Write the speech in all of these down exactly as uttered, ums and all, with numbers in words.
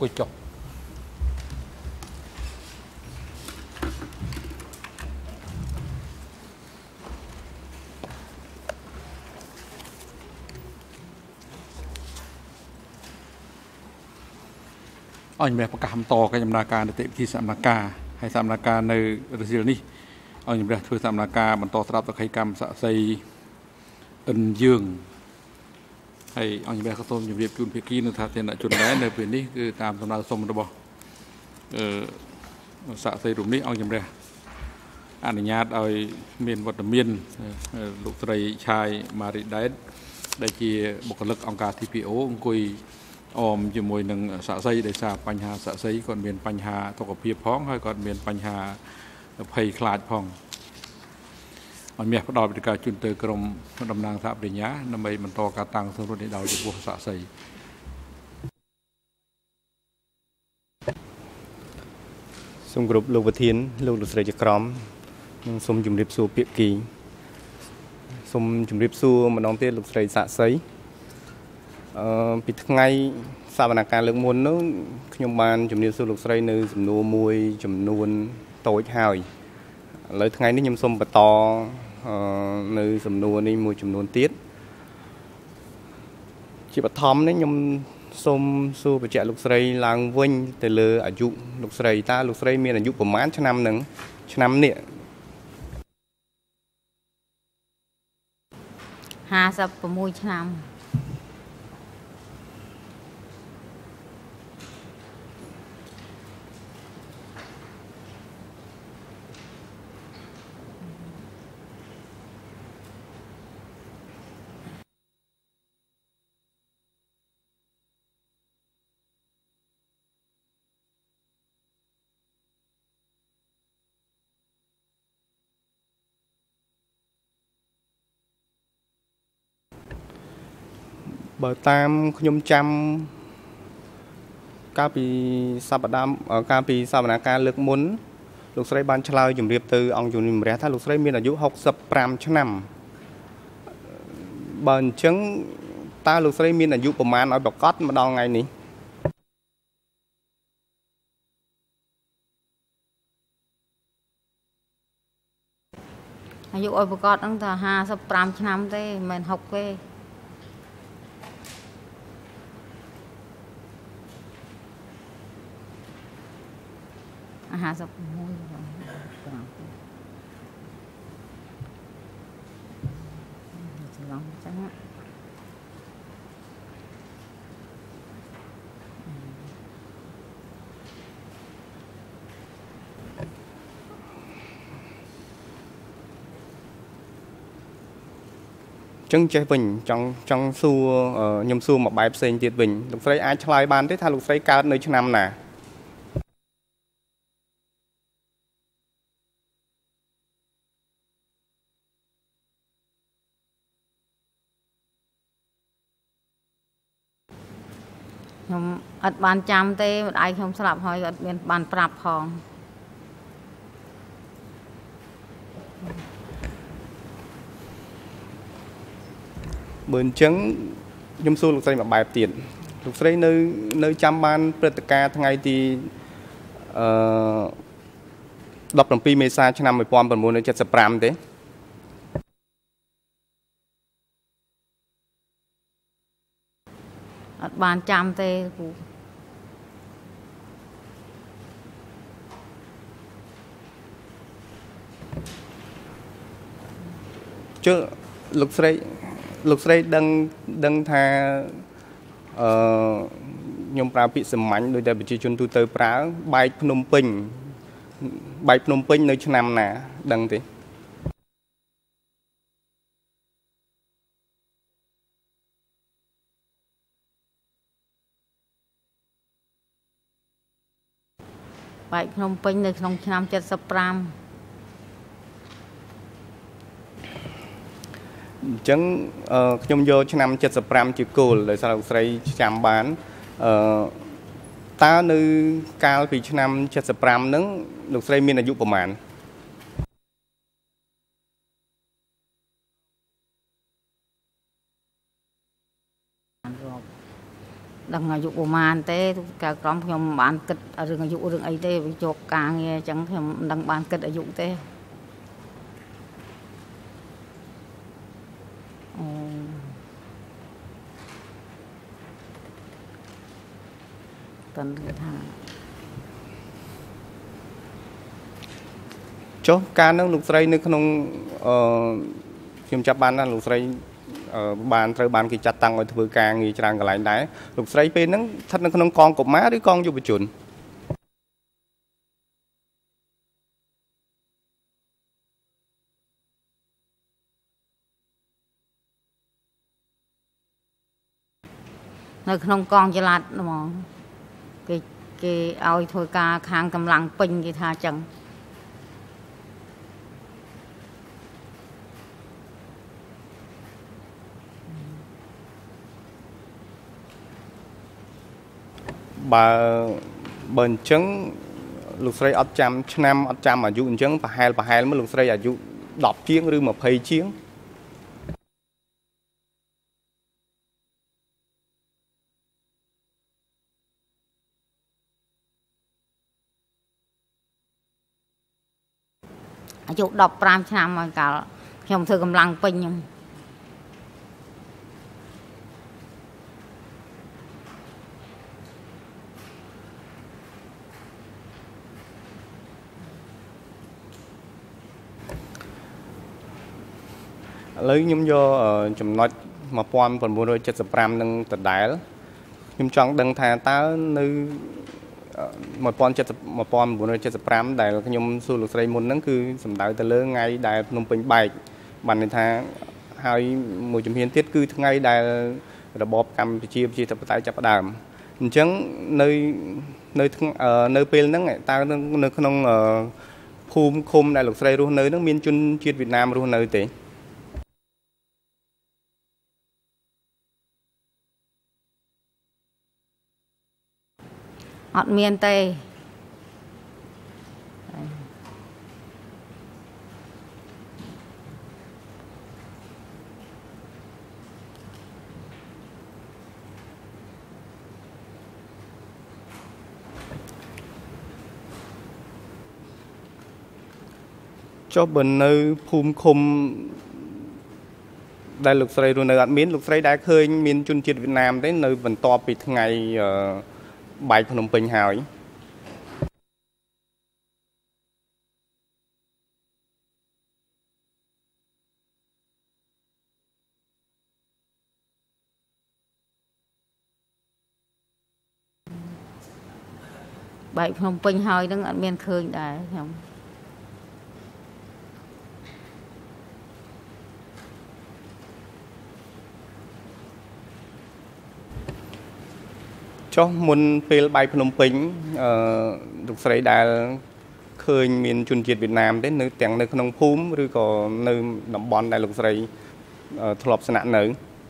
គួយចុះអញ្ញប្រកាសបន្តកិច្ចដំណើរការនីតិវិធីសកម្មការហើយសកម្មការនៅរសៀលនេះអញ្ញធ្វើសកម្មការបន្តស្ដាប់សក្ខីកម្មស័ក្តិសិទ្ធិអិនយើងហើយអង្គជំនះក៏សូមជម្រាបជូនភាគីនៅថាធានជនដែរនៅពេលនេះគឺតាមដំណើរសុំរបស់អឺសាក់សីរូបនេះអង្គជំនះអនុញ្ញាតឲ្យមានវត្តមានលោកស្រីឆាយម៉ារីដែតដែលជាបុគ្គលិកអង្គការ ធី ភី អូ អង្គុយអមជាមួយនឹងសាក់សីដោយសារបញ្ហាសាក់សីគាត់មានបញ្ហាសុខភាពផងហើយគាត់មានបញ្ហាភ័យខ្លាចផងអញ្ញផ្ដល់វិធីការជូនទៅក្រុមតំណាងសហប្រញ្ញាដើម្បីបន្តការតាំងសម្រួលនេះដោយចំពោះសាក់សីសូមគោរពលោកប្រធានលោកលោកស្រីជាក្រមនិងសូមជម្រាបសួរភាគីសូមជម្រាបសួរម្ដងទៀតលោកស្រីសាក់សីអឺពីថ្ងៃសវនកម្មលើកមុននោះខ្ញុំបានជម្រាបសួរលោកស្រីនៅសំណួរមួយចំនួនតូចហើយឥឡូវថ្ងៃនេះខ្ញុំសូមបន្តនៅសំណួរនេះមួយចំនួនទៀតជាបឋមនេះខ្ញុំសូមសួរបញ្ជាក់លោកស្រីឡើងវិញទៅលើអាយុលោកស្រីតើលោកស្រីមានអាយុប្រមាណឆ្នាំនឹងឆ្នាំនេះห้าสิบหกឆ្នាំបើតាមខ្ញុំចាំកាលពីសប្តាហ៍កាលពីសវនកម្មលើកមុនលោកស្រីបានឆ្លើយជម្រាបទៅអង្គជំនុំជម្រះថាលោកស្រីមានអាយុហកសិបប្រាំឆ្នាំបើអញ្ចឹងតើលោកស្រីមានអាយុប្រមាណឲ្យប្រកាសម្ដងថ្ងៃនេះអាយុឲ្យប្រកាសហ្នឹងថាห้าสิบห้าឆ្នាំទេមិនមែនหกទេห้าสิบหกลองจังចឹងចេះវិញចង់ចង់សួរខ្ញុំសួរមួយបែបផ្សេងទៀតវិញលោកស្រីអាចឆ្លើយបានទេថាលោកស្រីកើតនៅឆ្នាំណាខ្ញុំអត់បានចាំទេម្ដាយខ្ញុំស្លាប់ហើយអត់មានបានប្រាប់ផងបើអញ្ចឹងខ្ញុំសួរលោកស្រីមួយបែបទៀតលោកស្រីនៅនៅចាំបានព្រឹត្តិការណ៍ថ្ងៃទីអឺដប់ប្រាំពីរមេសាឆ្នាំmột nghìn chín trăm bảy mươi lămទេអត់បានចាំទេគ្រូជឿលោកស្រីលោកស្រីដឹងដឹងថាអឺខ្ញុំប្រើពាក្យសាមញ្ញដោយតែប្រជាជនទូទៅប្រើបែកភ្នំពេញបែកភ្នំពេញនៅឆ្នាំណាដឹងទេបែកភ្នំពេញនៅក្នុងឆ្នាំเจ็ดสิบห้าអញ្ចឹងខ្ញុំយកឆ្នាំเจ็ดสิบห้าជាគោលដោយសារលោកស្រីចាំបានអឺតើនៅកាលពីឆ្នាំเจ็ดสิบห้าហ្នឹងលោកស្រីមានអាយុប្រមាណដឹងអាយុប្រហែលទេកាលក្រុមខ្ញុំមិនបានគិតរឿងអាយុរឿងអីទេវាជាប់ការងារអញ្ចឹងខ្ញុំមិនដឹងបានគិតអាយុទេអូតើថាចុះការនឹងលោកស្រីនៅក្នុងអឺខ្ញុំចាប់បានណាលោកស្រីបានត្រូវបានគេចាត់តាំងឲ្យធ្វើការងារច្រើនកន្លែងដែរលោកស្រីពេលហ្នឹងស្ថិតនៅក្នុងកងកុមារឬកងយុវជននៅក្នុងកងចល័តហ្មងគេគេឲ្យធ្វើការខាងកម្លាំងពេញគេថាអញ្ចឹងបើបើអញ្ចឹងលោកស្រីអត់ចាំឆ្នាំអត់ចាំអាយុអញ្ចឹងប្រហែលប្រហែលមកលោកស្រីអាយុដប់ជាងឬម្ភៃជាងអាយុដប់ប្រាំឆ្នាំមកកាលខ្ញុំធ្វើកម្លាំងពេញខ្ញុំឥឡូវខ្ញុំយកចំណុចmột nghìn chín trăm七十五នឹងដដែលខ្ញុំចង់ដឹងថាតើនៅmột nghìn chín trăm七十五ដែលខ្ញុំសួរលោកស្រីមុនហ្នឹងគឺសំដៅទៅលើថ្ងៃដែលភ្នំពេញបែកបានន័យថាហើយមួយជំហានទៀតគឺថ្ងៃដែលរបបកម្ពុជាប្រជាធិបតេយ្យចាប់ផ្ដើមអញ្ចឹងនៅនៅនៅពេលហ្នឹងតើនៅក្នុងភូមិឃុំដែលលោកស្រីរស់នៅហ្នឹងមានជនជាតិវៀតណាមរស់នៅទេអត់មានទេចុះបើនៅភូមិឃុំដែលលោកស្រីរស់នៅអត់មានលោកស្រីដែលឃើញមានជនជាតិវៀតណាមទេនៅបន្ទាប់ពីថ្ងៃបែកភ្នំពេញហើយបែកភ្នំពេញហើយហ្នឹងអត់មានឃើញដែរខ្ញុំចុះមុនពេលបែកភ្នំពេញអឺលោកស្រីដែលឃើញមានជនជាតិវៀតណាមទេនៅទាំងនៅក្នុងភូមិឬក៏នៅតំបន់ដែលលោកស្រីធ្លាប់ស្នាក់នៅ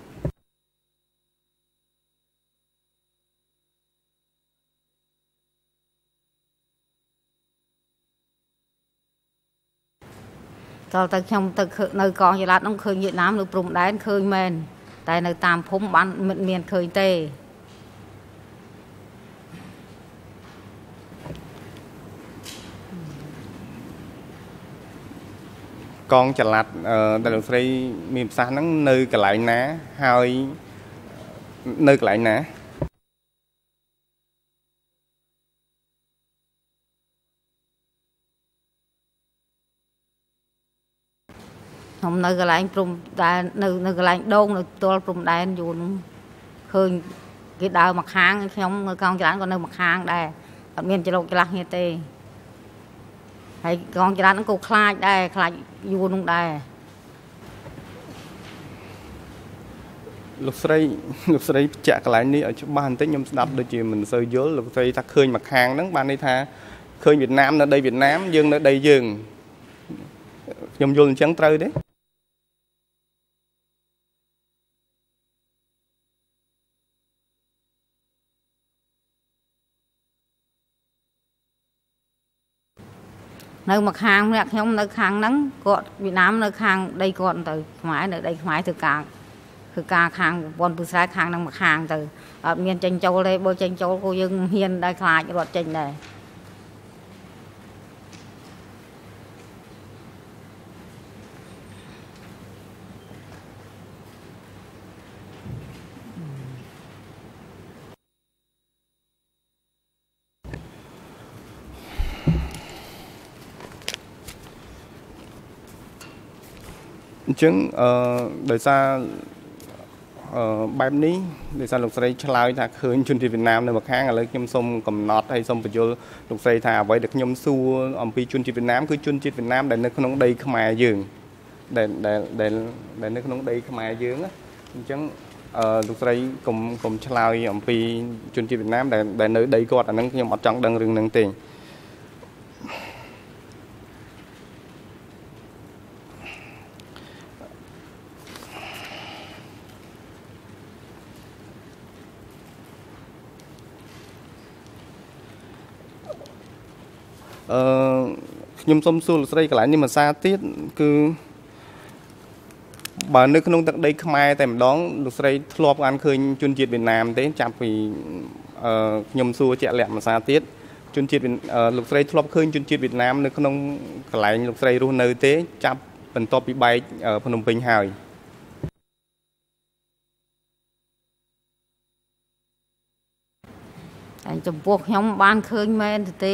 តើតើខ្ញុំទៅនៅកងចល័តនោះឃើញវៀតណាមនៅព្រំដែនឃើញមែនតែនៅតាមភូមិបានមិនមានឃើញទេកងចល័តដែលលោកស្រីមានប្រសាសន៍ហ្នឹងនៅកន្លែងណាហើយនៅកន្លែងណាខ្ញុំនៅកន្លែងព្រំដែននៅនៅកន្លែងដងនៅទល់ព្រំដែនយូរនោះឃើញគេដើរមកខាងខ្ញុំនៅកងចល័តក៏នៅមកខាងដែរអត់មានចលកចលាស់គ្នាទេហើយកងចល័តហ្នឹងក៏ខ្លាចដែរខ្លាចយូរនោះដែរលោកស្រីលោកស្រីបញ្ជាក់កន្លែងនេះឲ្យច្បាស់បន្តិចខ្ញុំស្ដាប់ដូចជាមិនសូវយល់លោកស្រីថាឃើញមកខាងហ្នឹងបានន័យថាឃើញវៀតណាមនៅដីវៀតណាមយើងនៅដីយើងខ្ញុំយល់អញ្ចឹងត្រូវទេនៅមកខាងម្នាក់ខ្ញុំនៅខាងហ្នឹងគាត់វៀតណាមនៅខាងដីគាត់ទៅខ្មែរនៅដីខ្មែរធ្វើការคือការខាងប្រព័ន្ធពុស្រាខាងនឹងមកខាងទៅអត់មានចេញចូលទេបើចេញចូលគូយើងហ៊ានដែរខ្លាចរត់ចេញដែរអញ្ចឹងអឺដោយសារអឺបែបនេះដោយសារលោកស្រីឆ្លើយថាឃើញជនជាតិវៀតណាមនៅម្ខាងឥឡូវខ្ញុំសូមកំណត់ហើយសូមបញ្យល់លោកស្រីថាអ្វីដែលខ្ញុំសួរអំពីជនជាតិវៀតណាមគឺជនជាតិវៀតណាមដែលនៅក្នុងដីខ្មែរយើងដែលដែលដែលនៅក្នុងដីខ្មែរយើងអញ្ចឹងអឺលោកស្រីកុំកុំឆ្លើយអំពីជនជាតិវៀតណាមដែលដែលនៅដីគាត់អាហ្នឹងខ្ញុំអត់ចង់ដឹងរឿងហ្នឹងទេអឺខ្ញុំសូមសួរលោកស្រីកន្លែងនេះមួយសារទៀតគឺបើនៅក្នុងទឹកដីខ្មែរតែម្ដងលោកស្រីធ្លាប់បានឃើញជនជាតិវៀតណាមទេចាប់ពីអឺខ្ញុំសួរជាក់លាក់មួយសារទៀតជនជាតិលោកស្រីធ្លាប់ឃើញជនជាតិវៀតណាមនៅក្នុងកន្លែងលោកស្រីរស់នៅទេចាប់បន្ទាប់ពីបែកភ្នំពេញហើយតែចំពោះខ្ញុំបានឃើញមែនទេ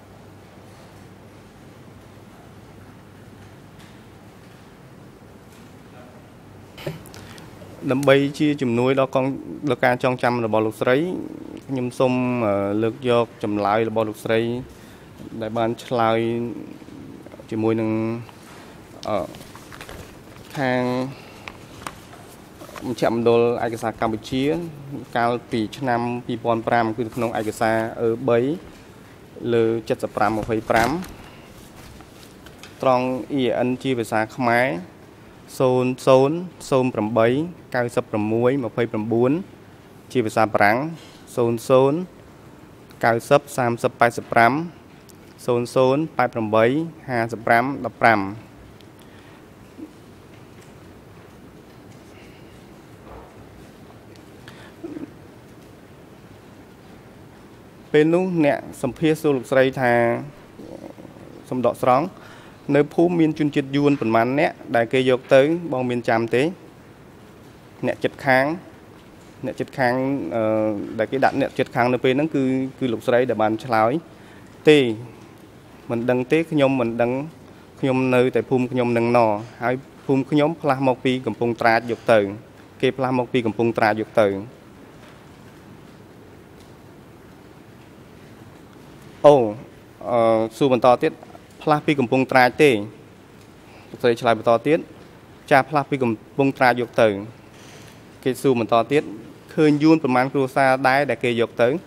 ដើម្បីជាជំនួយដល់កងដល់ការចងចាំរបស់លោកស្រីខ្ញុំសូមលើកយកចម្លើយរបស់លោកស្រីដែលបានឆ្លើយជាមួយនឹងអឺខាងមជ្ឈមណ្ឌលឯកសារកម្ពុជាកាលពីឆ្នាំពីរពាន់ប្រាំគឺក្នុងឯកសារអឺបីលើเจ็ดสิบห้า ยี่สิบห้าត្រង់ អ៊ី អេន ជាភាសាខ្មែរศูนย์ ศูนย์ ศูนย์ แปด เก้า หก ยี่สิบ ยี่สิบ ជាភាសាបារាំងศูนย์ ศูนย์ เก้า ศูนย์ สาม แปด ห้า ศูนย์ ศูนย์ แปด แปด ห้า สิบ สิบ ពេលនោះអ្នកសម្ភាសសួរលោកស្រីថាសំដកស្រង់នៅភូមិមានជនជាតិយួនប្រមាណអ្នកដែលគេយកទៅបងមានចាំទេអ្នកចិត្តខាងអ្នកចិត្តខាងអឺដែលគេដាក់អ្នកចិត្តខាងនៅពេលហ្នឹងគឺគឺលោកស្រីដែលបានឆ្លើយទេមិនដឹងទេខ្ញុំមិនដឹងខ្ញុំនៅតែភូមិខ្ញុំនឹងណហើយភូមិខ្ញុំផ្លាស់មកពីកំពង់ត្រាចយកទៅគេផ្លាស់មកពីកំពង់ត្រាចយកទៅអូអឺសួរបន្តទៀតផ្លាស់ពីកំពង់ត្រាចទេលោកស្រីឆ្លើយបន្តទៀតចាផ្លាស់ពីកំពង់ត្រាចយកទៅគេសួរបន្តទៀតឃើញយួនប្រមាណគ្រួសារដែរដែលគេយកទៅ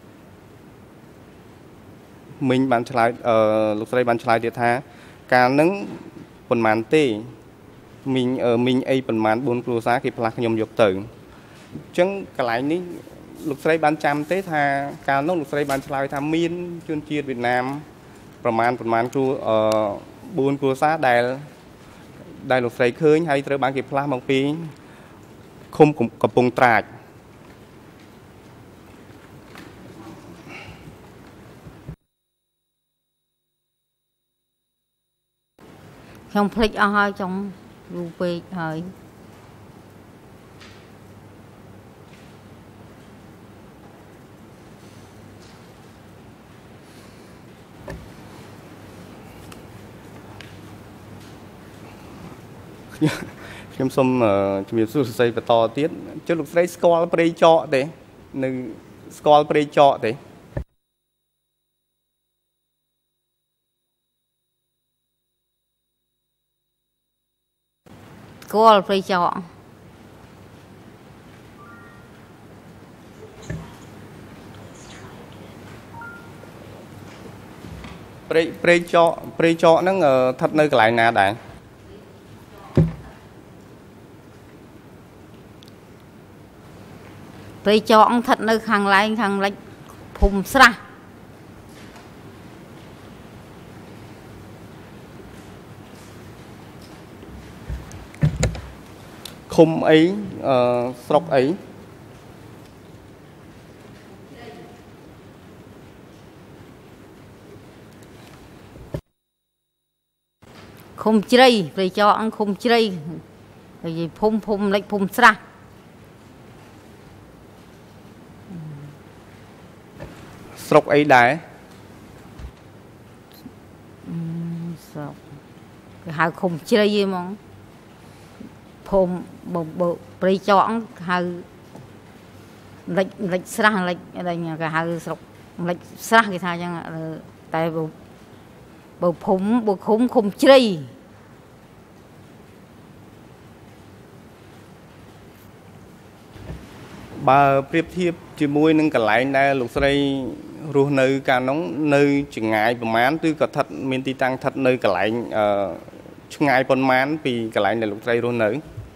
មីងបានឆ្លើយអឺលោកស្រីបានឆ្លើយទៀតថាកាលហ្នឹងប្រមាណទេមីងមីងអីប្រមាណបួនគ្រួសារគេផ្លាស់ខ្ញុំយកទៅអញ្ចឹងកន្លែងនេះលោកស្រីបានចាំទេថាកាលនោះលោកស្រីបានឆ្លើយថាមានជនជាតិវៀតណាមប្រមាណប្រមាណគ្រួអឺបួនគ្រួសារដែលដែលលោកស្រីឃើញហើយត្រូវបានគេផ្លាស់មកពីឃុំកំពង់ត្រាចខ្ញុំភ្លេចអស់ហើយចង់យូរពេកហើយខ្ញុំសូមជំរាបសួរលោកស្រីបន្តទៀតចុះលោកស្រីស្គាល់ព្រៃចកទេនៅស្គាល់ព្រៃចកទេស្គាល់ព្រៃចកព្រៃព្រៃចកព្រៃចកហ្នឹងស្ថិតនៅកន្លែងណាដែរព្រៃចកស្ថិតនៅខាងឡែងខាងលិចភូមិស្រះឃมអីអឺស្រុកអីឃុំជ្រៃព្រៃចោអង្គឃុំជ្រៃនិយាយភូមិភូមិលិចភូមិស្រះស្រុកអីដែរស្រុកគេហៅឃុំជ្រៃហ្មងភូមិបើព្រៃចោអង្គហៅលិចលិចស្រះលិចអីគេហៅស្រុកលិចស្រះគេថាអញ្ចឹងតែបើភូមិបើឃុំឃុំជ្រៃបើប្រៀបធៀបជាមួយនឹងកន្លែងដែលលោកស្រីរស់នៅកាលនោះនៅចម្ងាយប្រមាណគឺក៏ស្ថិតមានទីតាំងស្ថិតនៅកន្លែងអឺឆ្ងាយប៉ុន្មានពីកន្លែងដែលលោកស្រីរស់នៅ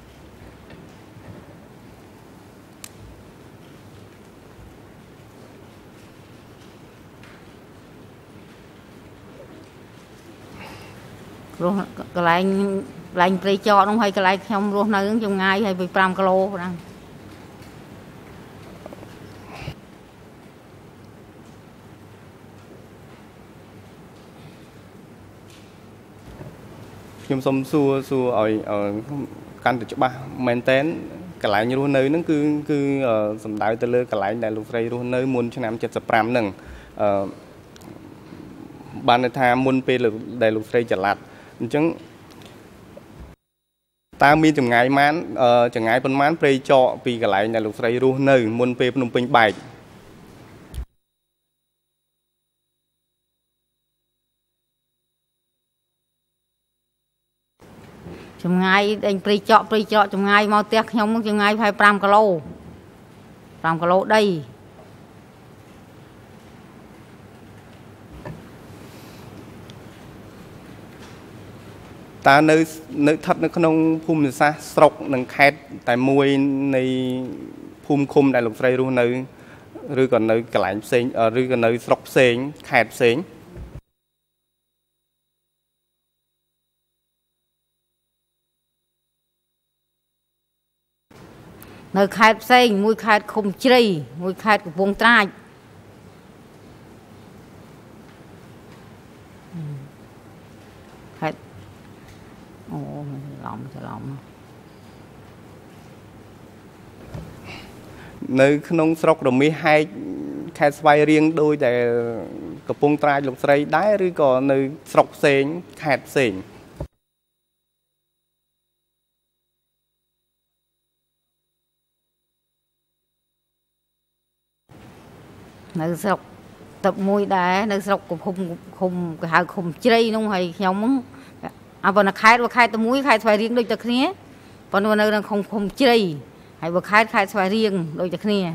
រស់កន្លែងកន្លែងព្រៃចោនោះហើយកន្លែងខ្ញុំរស់នៅចម្ងាយហើយពី 5 គីឡូហ្នឹងខ្ញុំសូមសួរសួរឲ្យកាន់តែច្បាស់មែនតើកន្លែងរស់នៅហ្នឹងគឺគឺសំដៅទៅលើកន្លែងដែលលោកស្រីរស់នៅមុនឆ្នាំ 75 ហ្នឹងអឺបានន័យថាមុនពេលដែលលោកស្រីចល័តអញ្ចឹងតើមានចម្ងាយប៉ុន្មានចម្ងាយប៉ុន្មានព្រៃចោពីកន្លែងដែលលោកស្រីរស់នៅមុនពេលភ្នំពេញបែកចម្ងាយដេញព្រៃចោព្រៃចោចម្ងាយមកផ្ទះខ្ញុំចម្ងាយប្រហែល 5 គីឡូ 5 គីឡូដីតើនៅនៅស្ថិតនៅក្នុងភូមិសាស្ត្រស្រុកនិងខេត្តតែមួយនៃភូមិឃុំដែលលោកស្រីរស់នៅឬក៏នៅកន្លែងផ្សេងឬក៏នៅស្រុកផ្សេងខេត្តផ្សេងនៅខេត្តផ្សេងមួយខេត្តឃុំជ្រៃមួយខេត្តកំពង់ត្រាចខេត្តអូឡំច្រឡំនៅក្នុងស្រុករមាសហែកខេត្តស្វាយរៀងដោយតែកំពង់ត្រាចលោកស្រីដែរឬក៏នៅស្រុកផ្សេងខេត្តផ្សេងនៅស្រុកទឹកមួយដែរនៅស្រុកកំភុំឃុំគេហៅឃុំជ្រៃនោះហើយខ្ញុំហ្នឹងអាប៉ុន្តែខេត្តខេត្តតែមួយខេត្តស្វាយរៀងដូចតែគ្នាប៉ុន្តែនៅក្នុងឃុំជ្រៃហើយបើខេត្តខេត្តស្វាយរៀងដូចតែគ្នា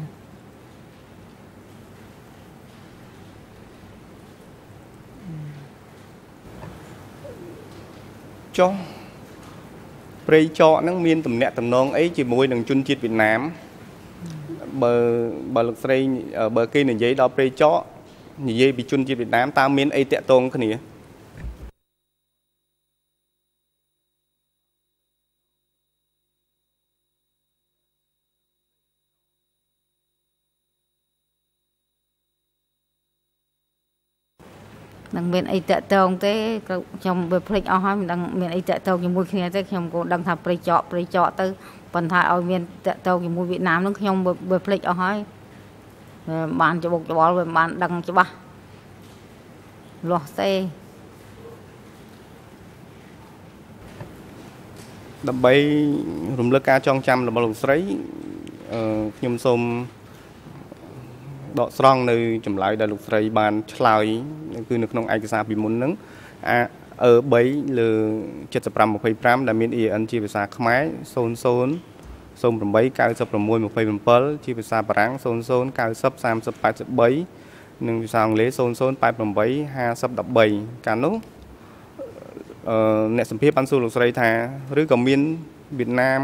ចុះព្រៃចោហ្នឹងមានតំណែងតំណងអីជាមួយនឹងជនជាតិវៀតណាម បើបើលោកស្រីបើគេនិយាយដល់ព្រៃចោនិយាយពីជនជាតិវៀតណាមតើមានអីតាក់ទងគ្នានឹងមានអីតាក់ទងទេខ្ញុំបើភ្លេចអស់ហើយមិនដឹងមានអីតាក់ទងជាមួយគ្នាទេខ្ញុំក៏ដឹងថាព្រៃចោព្រៃចោទៅប៉ុន្តែឲ្យមានតាក់ទងជាមួយវៀតណាមនោះខ្ញុំបើភ្លេចអស់ហើយបានច្បុកច្បល់វាបានដឹងច្បាស់លាស់ទេដើម្បីរំលឹកការចងចាំរបស់លោកស្រីខ្ញុំសូមដកស្រង់នៅចម្លើយដែលលោកស្រីបានឆ្លើយគឺនៅក្នុងឯកសារពីមុនហ្នឹងអាអឺ 3 លើ 75 25 ដែលមាន EN ជាភាសាខ្មែរ 00 08 96 27 ជាភាសាបារាំង 00 90 30 83 និងភាសាអង់គ្លេស 00 88 50 13 កាលនោះអឺអ្នកសម្ភារបានសួរលោកស្រីថាឬក៏មានវៀតណាម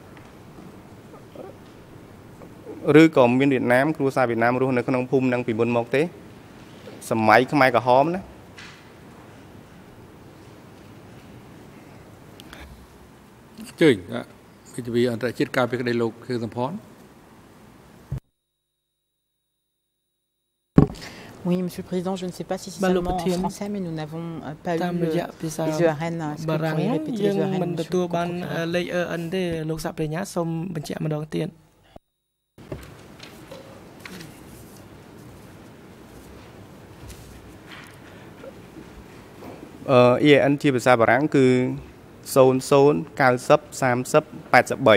ឬក៏មានវៀតណាមគ្រួសារវៀតណាមរស់នៅក្នុងភូមិនឹងពីមុនមកទេសម័យខ្មែរក្រហមណា chơi កិច្ចវិអន្តរជាតិការពីក្តីលោកគឺសំផន Oui, Monsieur le Président, je ne sais pas si c'est seulement en français, mais nous n'avons pas eu le, les E R N. Est-ce que vous pourriez répéter les E R N, Monsieur le Procureur? Uh, E R N ជាភាសាបារាំងគឺศูนย์ ศูนย์ เก้าสิบ สามสิบ แปดสิบสาม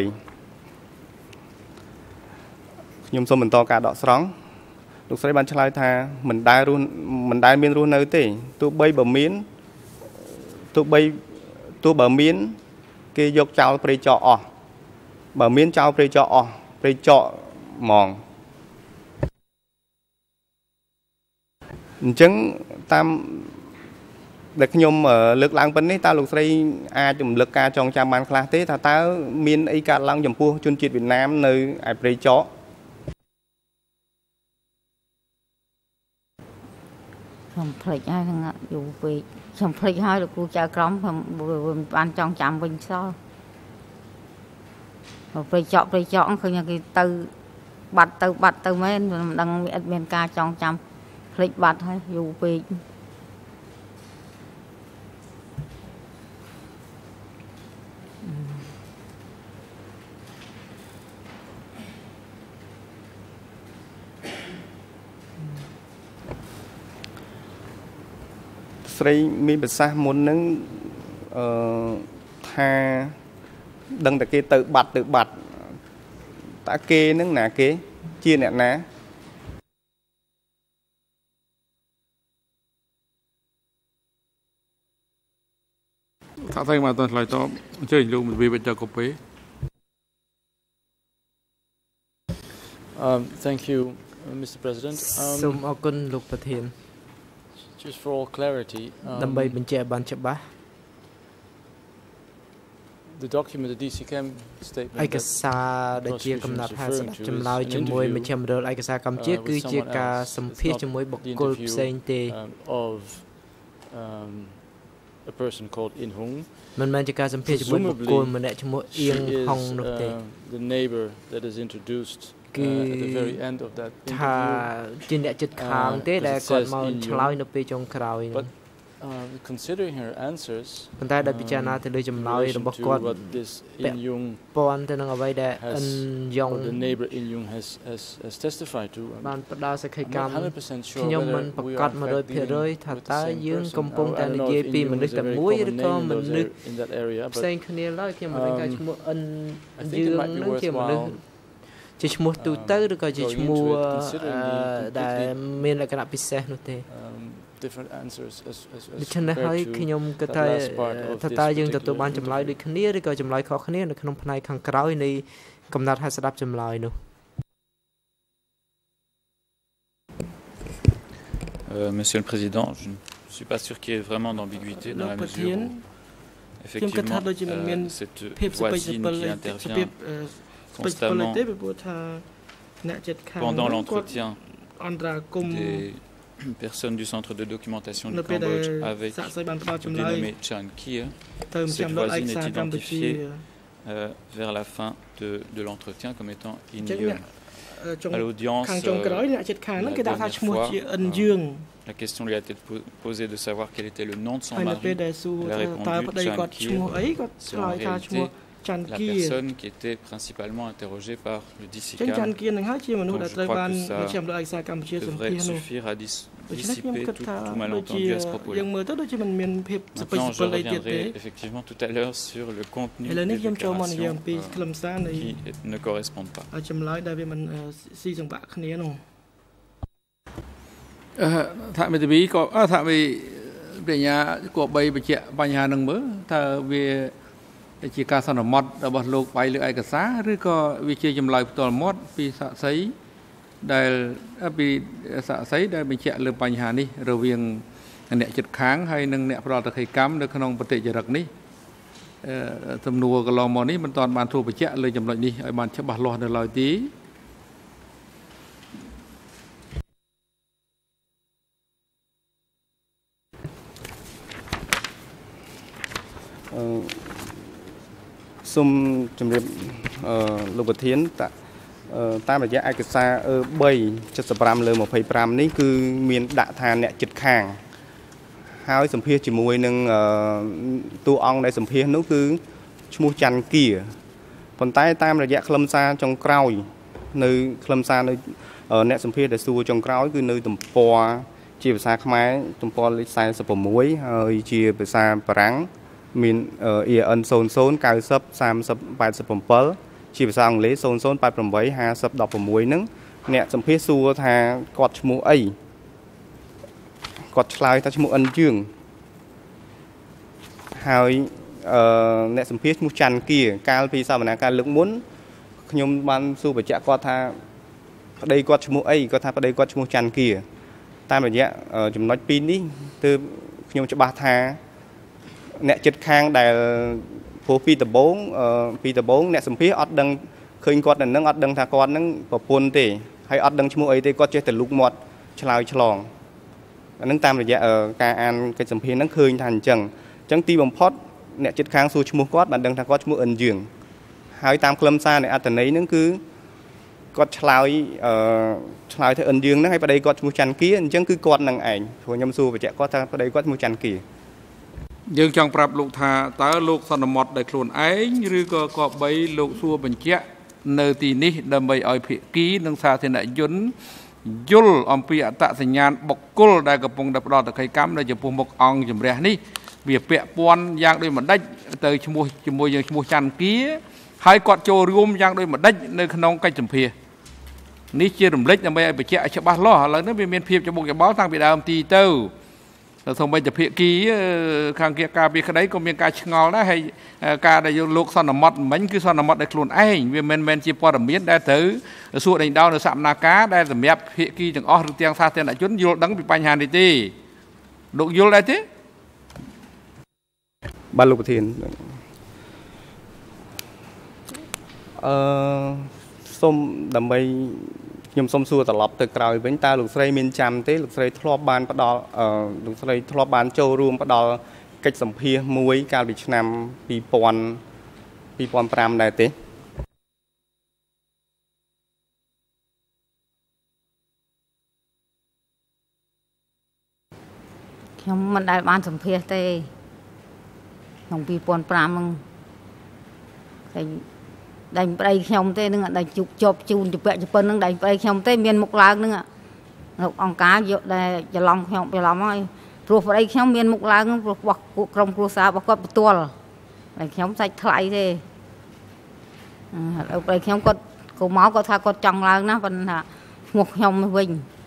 ខ្ញុំសូមបន្តការដកស្រង់លោកស្រីបានឆ្លើយថាមិនដែលរស់មិនដែលមានរស់នៅទេទោះបីបើមានទោះបីទោះបើមានគេយកចោលព្រៃចោលអស់បើមានចោលព្រៃចោលអស់ព្រៃចោលហ្មងអញ្ចឹងតាមដែលខ្ញុំលើកឡើងប៉ុណ្នេះតើលោកស្រីអាចរំលឹកការចងចាំបានខ្លះទេថាតើមានអីកើតឡើងចំពោះជនជាតិវៀតណាមនៅឯព្រៃចោលខ្ញុំភ្លេចហើយហ្នឹងយូរពេកខ្ញុំភ្លេចហើយលោកគ្រូចៅក្រមខ្ញុំបានចងចាំវិញសោះព្រៃចោលព្រៃចោលឃើញគេទៅបាត់ទៅបាត់ទៅមែនមិនដឹងអត់មានការចងចាំភ្លេចបាត់ហើយយូរពេកស្រីមានប្រសាសន៍មុនហ្នឹងអឺថាដឹងតែគេទៅបាត់ទៅបាត់តើគេហ្នឹងណាគេជាអ្នកណាថាស្អីមកតើឆ្លើយតបអញ្ជើញលោកវិវិតកូពេ Um thank you Mister President សូមអរគុណលោកប្រធាន Just for all clarity, um, ដើម្បីបញ្ជាក់បានច្បាស់ the document the D C Chem statement ឯកសារដែលជាកំណត់ថាស្ដាប់ចម្លើយជាមួយមជ្ឈមណ្ឌលឯកសារកម្ពុជាគឺជាការសម្ភាសជាមួយបុគ្គលផ្សេងទេ of um, a person called In Hung មិនមែនជាការសម្ភាសជាមួយបុគ្គលម្នាក់ឈ្មោះអៀងហុងនោះទេ the neighbor that is introduced គឺថាជាអ្នកចិត្តខាងទេដែលគាត់មកឆ្លើយនៅពេលចុងក្រោយ considering her answers ប៉ុន្តែដោយពិចារណាទៅលើចម្លើយរបស់គាត់ពាក់ព័ន្ធទៅនឹងអ្វីដែលអិនយ៉ង the neighbor In Jung has has has testified to បានផ្ដល់សក្ខីកម្មខ្ញុំមិនប្រកាស one hundred percent ថាតើយើងកំពុងតែនិយាយពីមនុស្សតែមួយឬក៏មនុស្សផ្សេងគ្នាឡើយខ្ញុំមិនដឹងថាឈ្មោះអិនយើងនឹងជាមនុស្សជាឈ្មោះទូទៅឬក៏ជាឈ្មោះដែលមានលក្ខណៈពិសេសនោះទេ different answers as as ដូច្នេះហើយខ្ញុំគិតថាថាតើយើងទទួលបានចម្លើយដូចគ្នាឬក៏ចម្លើយខុសគ្នានៅក្នុងផ្នែកខាងក្រោយនៃកំណត់ឲ្យស្ដាប់ចម្លើយនោះ Monsieur le Président, je ne suis pas sûr qu'il y ait vraiment d'ambiguïté dans la mesure où effectivement euh, cette voisine qui intervient constamment pendant l'entretien des personnes du centre de documentation du Cambodge avec le dénommé Chan Kier. Cette voisine est identifiée euh, vers la fin de, de l'entretien comme étant In Yeung. À l'audience, euh, la dernière fois, euh, la question lui a été posée de savoir quel était le nom de son mari. Elle a répondu Chan Kier. C'est en réalité la personne qui était principalement interrogée par le D C C A M. Donc je crois que ça devrait suffire à dis dissiper tout, tout malentendu à ce propos-là. Maintenant, je reviendrai effectivement tout à l'heure sur le contenu des déclarations euh, qui ne correspondent pas. ថាមេធាវីក៏ថាវិបញ្ញាគួរបីបញ្ជាក់បញ្ហានឹងមើលថាវាជាការសន្មត់របស់លោកបៃលើឯកសារឬក៏វាជាចម្លើយផ្ទាល់មាត់ពីសាក្សីដែលពីសាក្សីដែលបញ្ជាក់លើបញ្ហានេះរវាងអ្នកចិត្តខាងហើយនិងអ្នកប្រតិកម្មនៅក្នុងប្រតិចរិកនេះសំណួរកន្លងមកនេះមិនទាន់បានធ្វើបញ្ជាក់លើចំណុចនេះឲ្យបានច្បាស់លាស់នៅឡើយទេសូមជម្រាបលោកប្រធានតាតាមរយៈឯកសារអឺ3 75លើ 25 នេះគឺមានដាក់ថាអ្នកចិត្តខាងហើយសម្ភាសជាមួយនឹងតួអង្គដែលសម្ភាសនោះគឺឈ្មោះច័ន្ទគាប៉ុន្តែតាមរយៈខ្លឹមសារចុងក្រោយនៅខ្លឹមសារនៅអ្នកសម្ភាសដែលសួរចុងក្រោយគឺនៅទំព័រជាភាសាខ្មែរទំព័រលេខสี่สิบหกហើយជាភាសាបារាំងមាន E N ศูนย์ ศูนย์ เก้าสิบ สามสิบ แปดสิบเจ็ดជាភាសាអង់គ្លេស ศูนย์ ศูนย์ แปด แปด ห้า สิบ สิบหก ហ្នឹងអ្នកសម្ភាសសួរថាគាត់ឈ្មោះអីគាត់ឆ្លើយថាឈ្មោះអិនយើងហើយអឺអ្នកសម្ភាសឈ្មោះច័ន្ទគាកាលពីសវនាការលើកមុនខ្ញុំបានសួរបញ្ជាក់គាត់ថាប្តីគាត់ឈ្មោះអីគាត់ថាប្តីគាត់ឈ្មោះច័ន្ទគាតាមរយៈចំណុចពីរនេះទើបខ្ញុំច្បាស់ថាអ្នកចិត្តខាងដែលព្រោះពីដំបងពីដំបងអ្នកសម្ភាសអត់ដឹងឃើញគាត់នៅនឹងអត់ដឹងថាគាត់នឹងប្រពន្ធទេហើយអត់ដឹងឈ្មោះអីទេគាត់ចេះតែលូកមាត់ឆ្លើយឆ្លងអានឹងតាមរយៈការអានកិច្ចសម្ភាសហ្នឹងឃើញថាអញ្ចឹងអញ្ចឹងទីបំផុតអ្នកចិត្តខាងសួរឈ្មោះគាត់បានដឹងថាគាត់ឈ្មោះអិនយើងហើយតាមខ្លឹមសារនៃអត្ថន័យហ្នឹងគឺគាត់ឆ្លើយអឺឆ្លើយថាអិនយើងហ្នឹងហើយប្តីគាត់ឈ្មោះច័ន្ទគាអញ្ចឹងគឺគាត់នឹងឯងព្រោះខ្ញុំសួរបញ្ជាក់គាត់ថាប្តីគាត់ឈ្មោះច័ន្ទគាយើងចង់ប្រាប់លោកថាតើលោកសន្មតដោយខ្លួនឯងឬក៏ក៏បីលោកសួរបញ្ជាក់នៅទីនេះដើម្បីឲ្យភាគីនិងសាធារណជនយល់អំពីអត្តសញ្ញាណបុគ្គលដែលកំពុងតែផ្ដល់តក្កកម្មនៅចំពោះមុខអង្គជំរះនេះវាពាក់ព័ន្ធយ៉ាងដូចម្ដេចទៅឈ្មោះជាមួយយើងឈ្មោះច័ន្ទគាហើយគាត់ចូលរួមយ៉ាងដូចម្ដេចនៅក្នុងកិច្ចសម្ភាសនេះជារំលេចដើម្បីឲ្យបញ្ជាក់ឲ្យច្បាស់លាស់ឥឡូវនេះវាមានភាពច្បុកច្បល់តាំងពីដើមទីទៅសូម្បីតែភាគីខាងគៀការពីក្តីក៏មានការឆ្ងល់ដែរហើយការដែលយកលោកសន្មតមិញគឺសន្មតដោយខ្លួនឯងវាមិនមែនជាព័ត៌មានដែលត្រូវសួរដេញដោលនៅសកម្មភាពដែលសម្រាប់ភាគីទាំងអស់ឬទាំងសាធារណជនយល់ដឹងពីបញ្ហានេះទេលោកយល់ដែរទេបាទលោកប្រធានអឺសូមដើម្បីខ្ញុំសូមសួរត្រឡប់ទៅក្រោយវិញតើលោកស្រីមានចាំទេលោកស្រីធ្លាប់បានផ្ដល់អឺលោកស្រីធ្លាប់បានចូលរួមផ្ដល់កិច្ចសម្ភាសមួយកាលពីឆ្នាំពីរពាន់ ពីរពាន់ប្រាំដែរទេខ្ញុំមិនដែលបានសម្ភាសទេក្នុងពីរពាន់ប្រាំហ្នឹងតែដៃប្តីខ្ញុំទេនឹងដៃជុកជាប់ជូនជពាក់ជប៉ុននឹងដៃប្តីខ្ញុំទេមានមុខឡើងនឹងលោកអង្គការយកដែលច្រឡំខ្ញុំច្រឡំហើយព្រោះប្តីខ្ញុំមានមុខឡើងព្រោះរបស់ក្រុមគ្រួសាររបស់គាត់បន្ទាល់តែខ្ញុំសាច់ថ្លៃទេហើយប្តីខ្ញុំគាត់ក៏មកគាត់ថាគាត់ចង់ឡើងណាប៉ុន្តែឈ្មោះខ្ញុំវិញ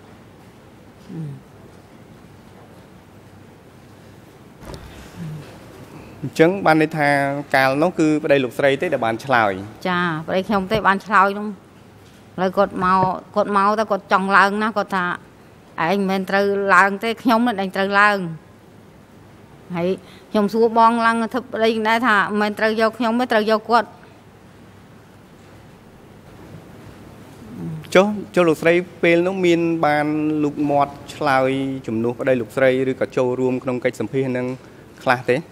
អញ្ចឹងបានន័យថាកាលនោះគឺប្តីលោកស្រីទេដែលបានឆ្លើយចាប្តីខ្ញុំទេបានឆ្លើយនោះហើយគាត់មកគាត់មកតែគាត់ចង់ឡើងណាគាត់ថាឯងមិនមែនត្រូវឡើងទេខ្ញុំមិនឯងត្រូវឡើងហើយខ្ញុំសួរបងឡើងទៅប្តីដែរថាមិនមែនត្រូវយកខ្ញុំទេត្រូវយកគាត់ចុះចុះលោកស្រីពេលនោះមានបានលូកមាត់ឆ្លើយជំនួសប្តីលោកស្រីឬក៏ចូលរួមក្នុងកិច្ចសម្ភាសនឹងខ្លះទេ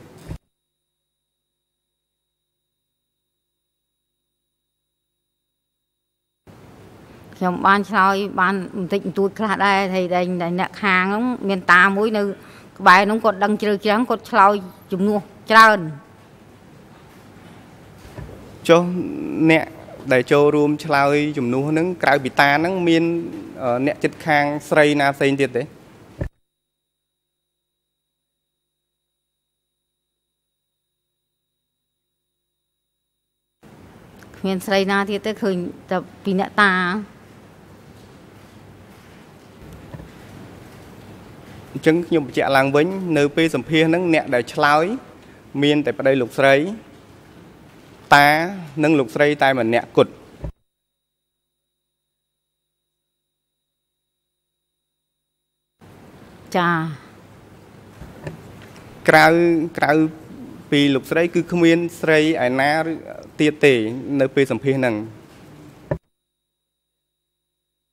ខ្ញុំបានឆ្លើយបានបន្តិចបន្តួចខ្លះដែរហើយតែអ្នកខាងហ្នឹងមានតាមួយនៅក្បែរហ្នឹងគាត់ដឹងជ្រៅជ្រៅគាត់ឆ្លើយជំនួសច្រើនចុះអ្នកដែលចូលរួមឆ្លើយជំនួសហ្នឹងក្រៅពីតាហ្នឹងមានអ្នកចិត្តខាងស្រីណាផ្សេងទៀតទេគ្មានស្រីណាទៀតទេឃើញតែពីអ្នកតាអញ្ចឹងខ្ញុំបញ្ជាក់ឡើងវិញនៅពេលសម្ភាសហ្នឹងអ្នកដែលឆ្លើយមានតែប្តីលោកស្រីតានិងលោកស្រីតែម្នាក់គត់ចាក្រៅក្រៅពីលោកស្រីគឺគ្មានស្រីឯណាទៀតទេនៅពេលសម្ភាសហ្នឹង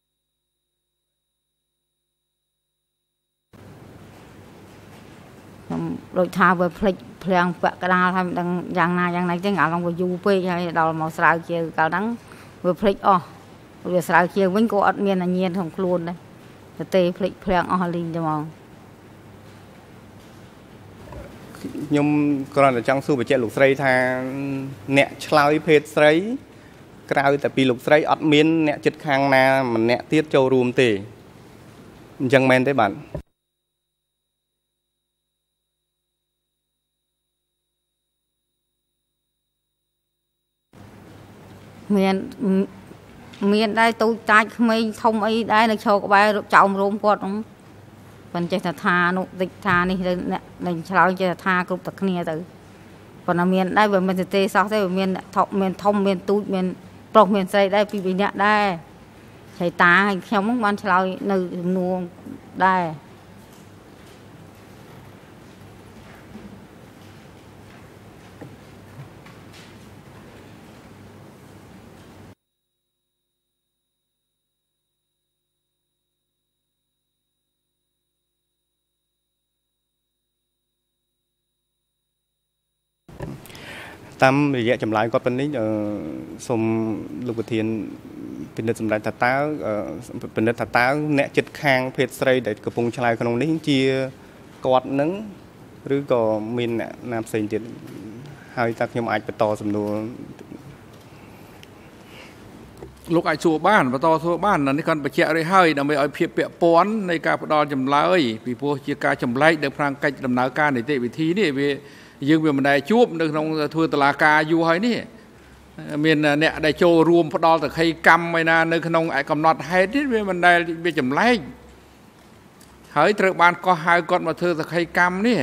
ខ្ញុំដូចថាវាភ្លេចភ្លាំងពាក់កដាលហើយមិនដឹងយ៉ាងណាយ៉ាងណាចឹងអាឡងវាយូរពេកហើយដល់មកស្រាវជ្រាវកាលហ្នឹងវាភ្លេចអស់វាស្រាវជ្រាវវិញក៏អត់មានអាញាណក្នុងខ្លួនដែរតែភ្លេចភ្លាំងអស់លីងទៅហ្មងខ្ញុំគ្រាន់តែចង់សួរបញ្ជាក់លោកស្រីថាអ្នកឆ្លើយភេទស្រីក្រៅតែពីលោកស្រីអត់មានអ្នកចិត្តខាងណាម្នាក់ទៀតចូលរួមទេអញ្ចឹងមែនទេបាទមានមានដែរទូចតាចក្មេងធំអីដែរនៅឈរក្បែរចោមរោមគាត់ហ្នឹងប៉ុន្តែចេះតែថានោះតិចថានេះអ្នកនឹងឆ្លើយចេះតែថាគ្រប់តែគ្នាទៅប៉ុន្តែមានដែរវាមិនទេសោះទេវាមានថប់មានធំមានទូចមានប្រុសមានស្រីដែរពីរនាក់ដែរឆៃតាឲ្យខ្ញុំហ្នឹងបានឆ្លើយនៅចំនួនដែរតាមរយៈចម្លើយគាត់ប៉ុណ្នេះសូមលោកប្រធានពិនិត្យសម្រាប់ថាតើពិនិត្យថាតើអ្នកចិត្តខាងភេទស្រីដែលកំពុងឆ្លើយក្នុងនេះជាគាត់នឹងឬក៏មានអ្នកណាផ្សេងទៀតហើយតើខ្ញុំអាចបន្តសំណួរលោកអាចសួរបានបន្តសួរបាននេះគាត់បញ្ជាក់រួចហើយដើម្បីឲ្យភាពពាក់ព័ន្ធនៃការផ្ដល់ចម្លើយពីព្រោះជាការចម្លែកនៅផ្នែកកិច្ចដំណើរការនីតិវិធីនេះវាយើងវាមិនដែលជួបនៅក្នុងធ្វើតុលាការយូរហើយនេះមានអ្នកដែលចូលរួមផ្ដល់តក្កីកម្មឯណានៅក្នុងកំណត់ហេតុនេះវាមិនដែលវាចម្លែកហើយត្រូវបានកោះហៅគាត់មកធ្វើតក្កីកម្មនេះ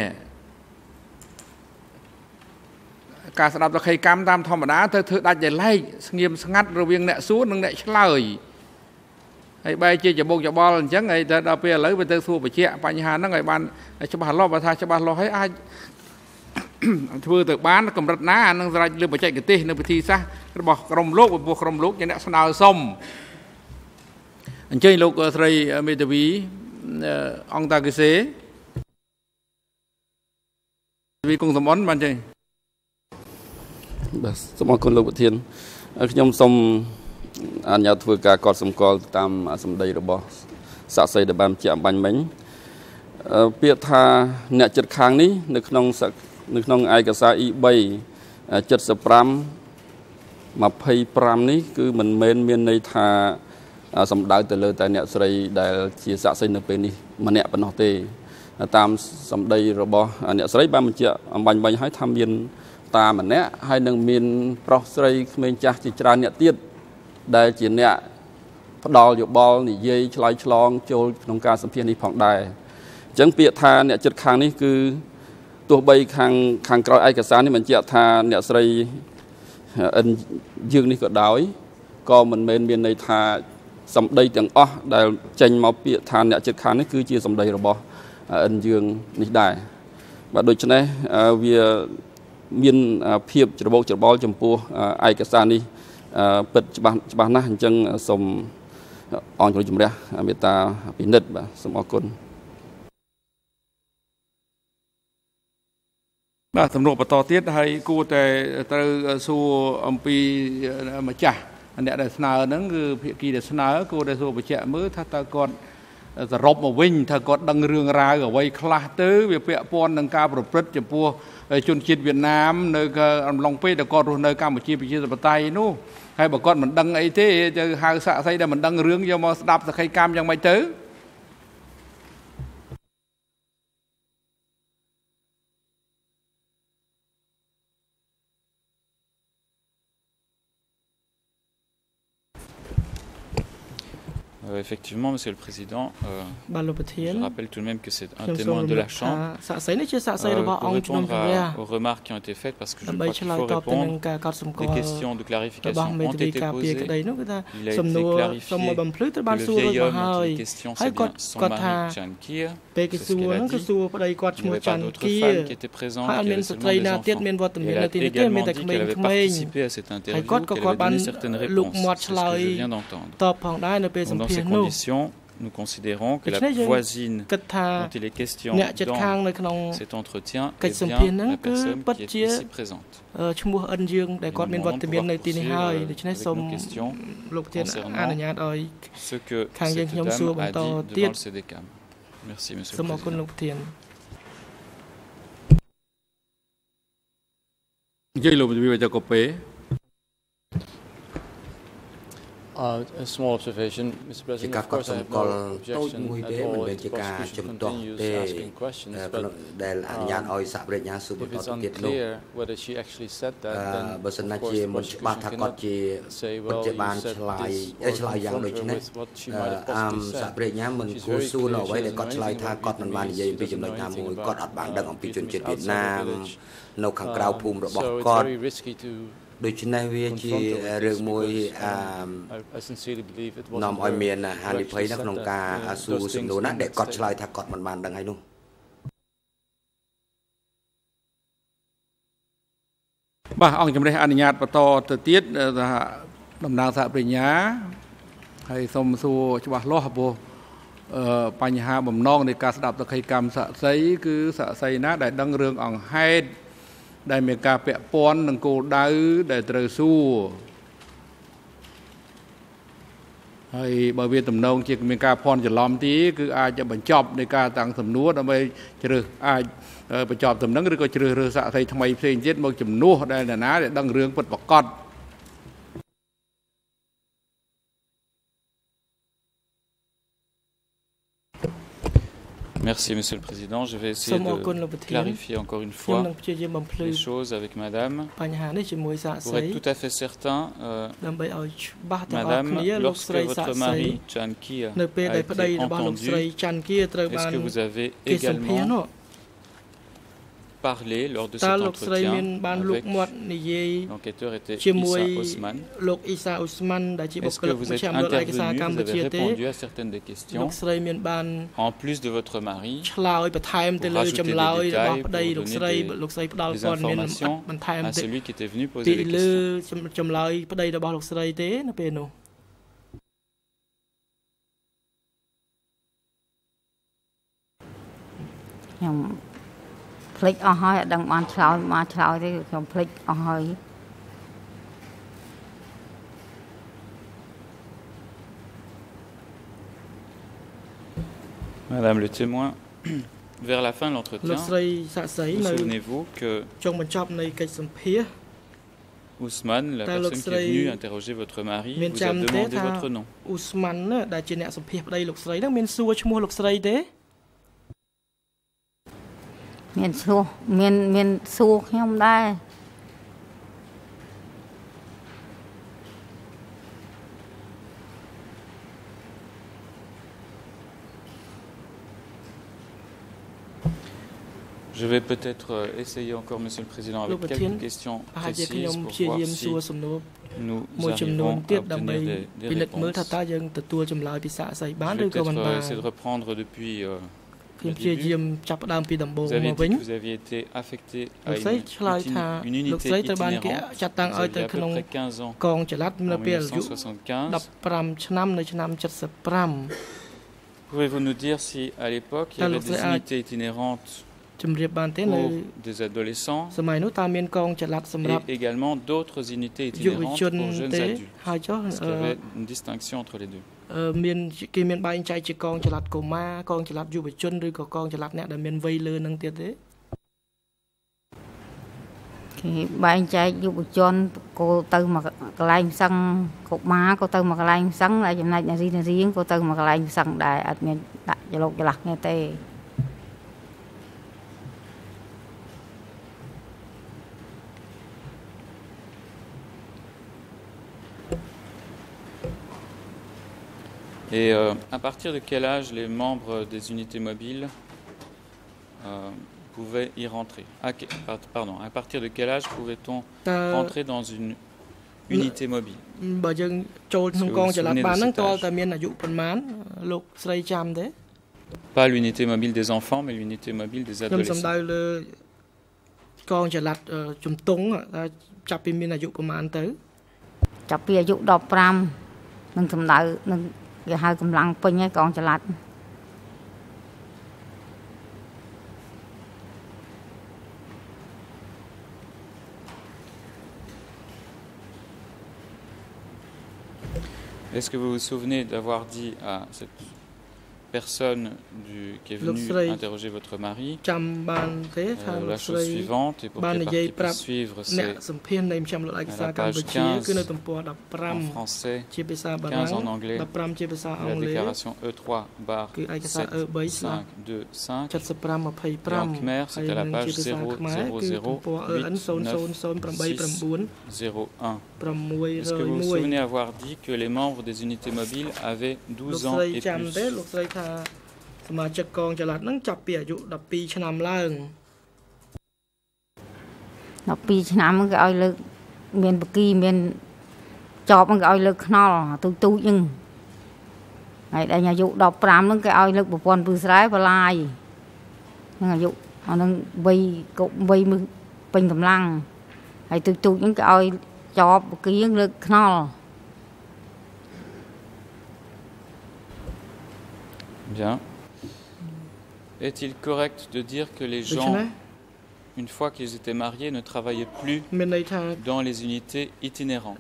ការស្ដាប់តក្កីកម្មតាមធម្មតាទៅធ្វើដាច់ដោយឡែកស្ងៀមស្ងាត់រវាងអ្នកសួរនិងអ្នកឆ្លើយហើយបែរជាច្បុកច្បល់អញ្ចឹងហើយដល់ពេលឥឡូវវាទៅសួរបញ្ជាក់បញ្ហាហ្នឹងឲ្យបានច្បាស់លាស់បើថាច្បាស់លាស់ហើយអាចធ្វើទៅបានកម្រិតណានឹងស្រេចលើបច្ចេកទេសនៅពិធីសាស្ត្ររបស់ក្រុមលោកព្រោះក្រុមលោកជាអ្នកស្នើសុំអញ្ជើញលោកស្រីមេធាវីអង្គតាកេសេវិគង់សមនបានចឹងបាទសូមអរគុណលោកប្រធានខ្ញុំសូមអនុញ្ញាតធ្វើការកត់សម្គាល់តាមសម្ដីរបស់សាក្សីដែលបានបញ្ជាក់អំបញ្ញមិញពាក្យថាអ្នកចិត្តខាងនេះនៅក្នុងនៅក្នុងឯកសារ E 3 เจ็ดสิบห้า ยี่สิบห้าនេះគឺមិនមែនមានន័យថាសំដៅទៅលើតែអ្នកស្រីដែលជាសាក្សីនៅពេលនេះម្នាក់ប៉ុណ្ណោះទេតាមសម្ដីរបស់អ្នកស្រីបានបញ្ជាក់អំបញ្ញមិញហើយថាមានតាម្នាក់ហើយនឹងមានប្រុសស្រីក្មេងចាស់ជាច្រើនអ្នកទៀតដែលជាអ្នកផ្ដល់យោបល់និយាយឆ្លើយឆ្លងចូលក្នុងការសម្ភាសន៍នេះផងដែរអញ្ចឹងពាក្យថាអ្នកចិត្តខាងនេះគឺទោះបីខាងខាងក្រោយឯកសារនេះបញ្ជាក់ថាអ្នកស្រីអិនយើងនេះក៏ដោយក៏មិនមែនមានន័យថាសម្ដីទាំងអស់ដែលចេញមកពាក្យថាអ្នកចិត្តខាងនេះគឺជាសម្ដីរបស់អិនយើងនេះដែរបាទដូច្នេះវាមានភាពច្របូកច្របល់ចំពោះឯកសារនេះពិតច្បាស់ច្បាស់ណាស់អញ្ចឹងសូមអង្គជំរះមេត្តាពិនិត្យបាទសូមអរគុណបាទសំណួរបន្តទៀតហើយគួរតែត្រូវសួរអំពីម្ចាស់អ្នកដែលស្នើហ្នឹងគឺភាគីដែលស្នើគួរតែសួរបញ្ជាក់មើលថាតើគាត់សរុបមកវិញថាគាត់ដឹងរឿងរ៉ាវអ្វីខ្លះទៅវាពាក់ព័ន្ធនឹងការប្រព្រឹត្តចំពោះជនជាតិវៀតណាមនៅអំឡុងពេលដែលគាត់រស់នៅកម្ពុជាប្រជាធិបតេយ្យនោះហើយបើគាត់មិនដឹងអីទេទៅហៅសាក្សីដែលមិនដឹងរឿងយកមកស្ដាប់សក្ខីកម្មយ៉ាងម៉េចទៅ Euh, effectivement, Monsieur le Président, euh, je rappelle tout de même que c'est un témoin de la Chambre. Euh, pour répondre à, aux remarques qui ont été faites, parce que je crois qu'il faut répondre, des questions de clarification ont été posées. Il a été clarifié que le vieil homme dont il est question, c'est bien son mari Chan Kir. C'est ce qu'elle a dit. Il n'y avait pas d'autres femmes qui étaient présentes, il y avait seulement des enfants. Elle a également dit qu'elle avait participé à cette interview, qu'elle avait donné certaines réponses. C'est ce que je viens d'entendre. Dans ces conditions, nous considérons que la voisine dont il est question dans cet entretien est bien la personne qui est ici présente. Nous demandons pouvoir poursuivre avec nos questions concernant ce que cette dame a dit devant le C D C A M. Merci, Monsieur le Président. Uh, a small observation, Mister President. Of course, I have no objection at all if the prosecution continues asking questions, but um, if it's unclear whether she actually said that, then of course the prosecution cannot say, well, you said this, or confront her with what she might have possibly said. She's very clear, she doesn't know anything about Vietnamese, she doesn't know anything about uh, Vietnamese outside the village. Um, so it's very risky to ដូច្នេះវាជារឿងមួយនាំឲ្យមានហានិភ័យនៅក្នុងការសួរសំណួរណាដែលគាត់ឆ្លើយថាគាត់មិនបានដឹងហើយនោះបាទអង្គជំរះអនុញ្ញាតបន្តទៅទៀតថាតំណាងសហប្រញ្ញាហើយសូមសួរច្បាស់លាស់ព្រោះបញ្ហាបំណងនៃការស្ដាប់សក្ខីកម្មស័ក្តិសិទ្ធិគឺស័ក្តិសិទ្ធិណាដែលដឹងរឿងអង្គហេតុដែលមានការពាក់ព័ន្ធនឹងគោលដៅដែលត្រូវសួរហើយបើវាទំនងជាមានការភ័ន្តច្រឡំទីគឺអាចจะបញ្ចប់នៃការតាំងសំណួរដើម្បីជ្រើសអាចបញ្ចប់ដំណឹងឬក៏ជ្រើសរើសសាកសីថ្មីផ្សេងទៀតមកជំនួសដែលអ្នកណាដែលដឹងរឿងពិតប្រាកដ Merci, Monsieur le Président. Je vais essayer de clarifier encore une fois les choses avec Madame. Pour être tout à fait certain, euh, Madame, lorsque votre mari, Chan Kia, a été entendu, est-ce que vous avez également parlé lors de cet entretien avec l'enquêteur était Issa Osman. Est-ce que vous êtes intervenu, vous avez répondu à certaines des questions en plus de votre mari pour rajouter des détails, pour donner des, des informations à celui qui était venu poser les questions? Flick ở hơi đừng bàn chào mà chào thì không flick ở hơi. Madame le témoin, vers la fin de l'entretien, vous souvenez-vous que Ousmane, la personne qui est venue interroger votre mari, vous a demandé votre nom. Ousmane, đã trên sự phép đây lục sấy đang miền xua cho mua lục sấy thế. Miền xua, miền miền xua không đây. Je vais peut-être essayer encore, Monsieur le Président, avec quelques questions précises pour voir si nous arriverons à obtenir des, des réponses. Je vais peut-être essayer de reprendre depuis euh, le début. Vous avez dit que vous aviez été affecté à une, une unité itinérante. Vous aviez à peu près quinze ans en mille neuf cent soixante-quinze. Pouvez-vous nous dire si, à l'époque, il y avait des unités itinérantes pour des adolescents et également d'autres unités itinérantes pour jeunes adultes. Est-ce qu'il y avait une distinction entre les deux? Thì bạn trai giúp chọn cô từ mà cái lạnh xăng cục má cô từ mà cái lạnh xăng lại trong này là gì là riêng cô từ mà cái lạnh xăng đại ở miền đại cho lộc cho lạc nghe tê. Et euh, à partir de quel âge les membres des unités mobiles euh, pouvaient y rentrer? Ah, pardon, à partir de quel âge pouvait-on rentrer dans une unité mobile? Pas l'unité mobile des enfants, mais l'unité mobile des adolescents. គេហៅកម្លាំងពេញហើយកងចល័ត Est-ce que vous vous souvenez d'avoir dit à cette personne du, qui est venue interroger votre mari euh, la chose suivante, et pour que les parties puissent suivre, c'est à la page quinze en français, quinze en anglais, la déclaration E trois barre sept cinq deux cinq, et en Khmer, c'est à la page zéro zéro zéro huit neuf six zéro un. Est-ce que vous vous souvenez avoir dit que les membres des unités mobiles avaient douze ans et plus? សមាជិកកងចល័តហ្នឹងចាប់ពីអាយុ ដប់ពីរ ឆ្នាំឡើងដប់ពីរ ឆ្នាំហ្នឹងគេឲ្យលើកមានបកីមានចប់ហ្នឹងគេឲ្យលើកខ្នល់ទូចទូចហ្នឹងហើយដល់អាយុ ដប់ប្រាំ ហ្នឹងគេឲ្យលើកប្រព័ន្ធពឺស្រែបលាយហ្នឹងអាយុអាហ្នឹងវ័យវ័យពេញកម្លាំងហើយទូចទូចហ្នឹងគេឲ្យចប់បកីហ្នឹងលើកខ្នល់ Bien. Est-il correct de dire que les gens, une fois qu'ils étaient mariés, ne travaillaient plus dans les unités itinérantes?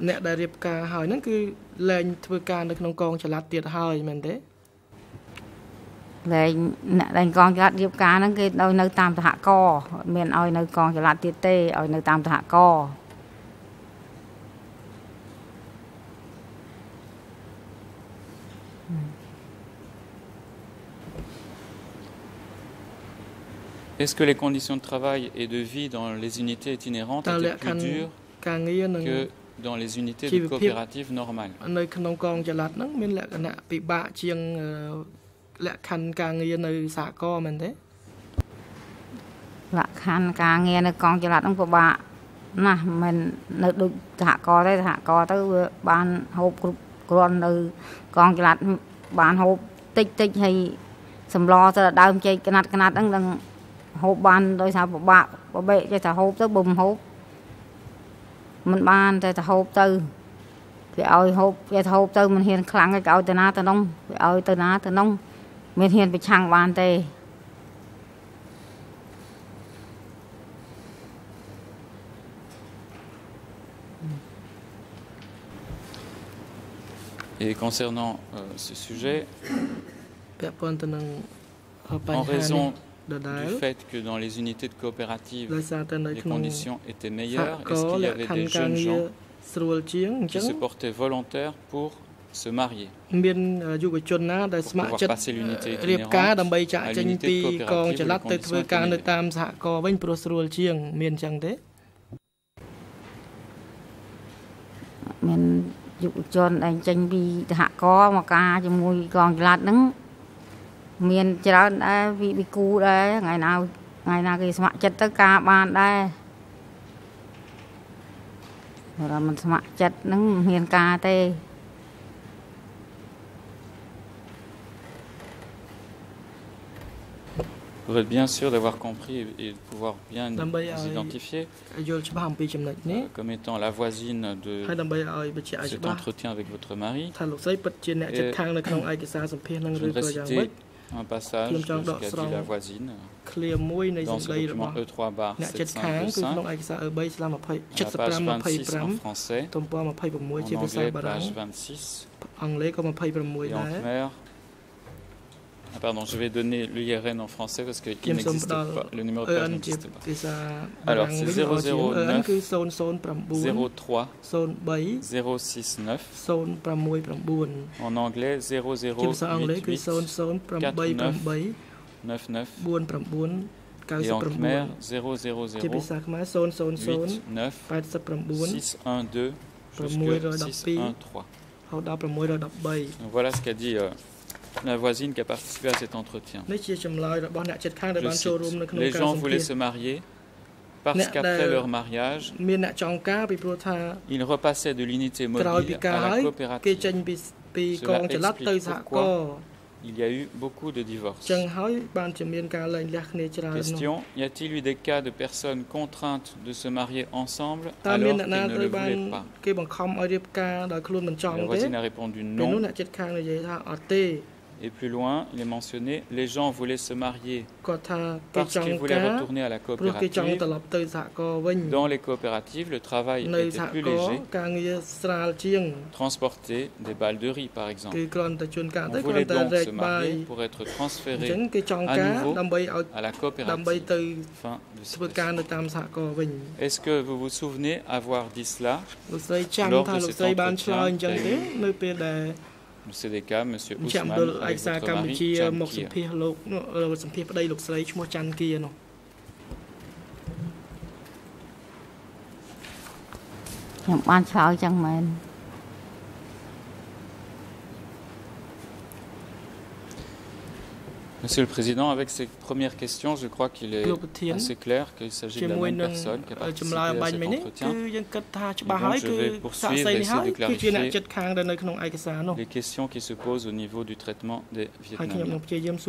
Est-ce que les conditions de travail et de vie dans les unités itinérantes étaient plus dures que dans les unités de coopératives normales? hộp ban đôi sao bạc bà bệ cho thả hộp tới bùm hộp mình ban cho thả hộp tư cái ơi hộp cho thả hộp tư mình hiền khăn cái ơi từ ná từ nông cái ơi từ ná từ nông mình hiền bị chăng ban tê. Et concernant euh, ce sujet, en raison du fait que dans les unités de coopératives, les conditions étaient meilleures, est-ce qu'il y avait des jeunes gens qui se portaient volontaires pour se marier, pour pouvoir passer l'unité itinérante à l'unité de coopérative où les conditions étaient meilleures? យុវជនដែលចេញពីសហករណ៍មកការជាមួយកងចល័តហ្នឹងមានច្រើនដែរវិវិគូដែរថ្ងៃណាថ្ងៃណាគេស្ម័គ្រចិត្តទៅការបានដែរតែមិនស្ម័គ្រចិត្តហ្នឹងមិនមានការទេ Vous êtes bien sûr d'avoir compris et de pouvoir bien vous identifier euh, comme étant la voisine de cet entretien avec votre mari. Et je voudrais citer un passage de ce qu'a dit la voisine dans ce document E trois barre sept cinq deux cinq, à la page vingt-six en français, en anglais page vingt-six, et en khmer. Ah pardon, je vais donner l'U R N en français parce qu'il n'existe pas, le numéro de page n'existe pas. Alors c'est zéro zéro neuf zéro trois zéro six neuf, en anglais zéro zéro huit huit quatre neuf neuf neuf, et en khmer zéro zéro zéro huit neuf six un deux jusqu'à six un trois. Donc voilà ce qu'a dit euh, la voisine qui a participé à cet entretien. Je cite, les gens voulaient se marier parce qu'après leur mariage, ils repassaient de l'unité mobile à la coopérative. Cela explique pourquoi il y a eu beaucoup de divorces. Question, y a-t-il eu des cas de personnes contraintes de se marier ensemble alors qu'elles ne le voulaient pas? La voisine a répondu non. Et plus loin, il est mentionné, les gens voulaient se marier parce qu'ils voulaient retourner à la coopérative. Dans les coopératives, le travail était plus léger. Transporter des balles de riz, par exemple. On voulait donc se marier pour être transféré à nouveau à la coopérative. Fin de citation. Est-ce que vous vous souvenez avoir dit cela lors de cet entretien prévu? Le C D K, M. Ousmane, avec votre mari, Chan Kia. ខ្ញុំបានឆ្លើយចឹងមែន Monsieur le Président, avec ces premières questions, je crois qu'il est assez clair qu'il s'agit de la même personne qui a participé à cet entretien. Et donc je vais poursuivre et essayer de clarifier les questions qui se posent au niveau du traitement des Vietnamiens.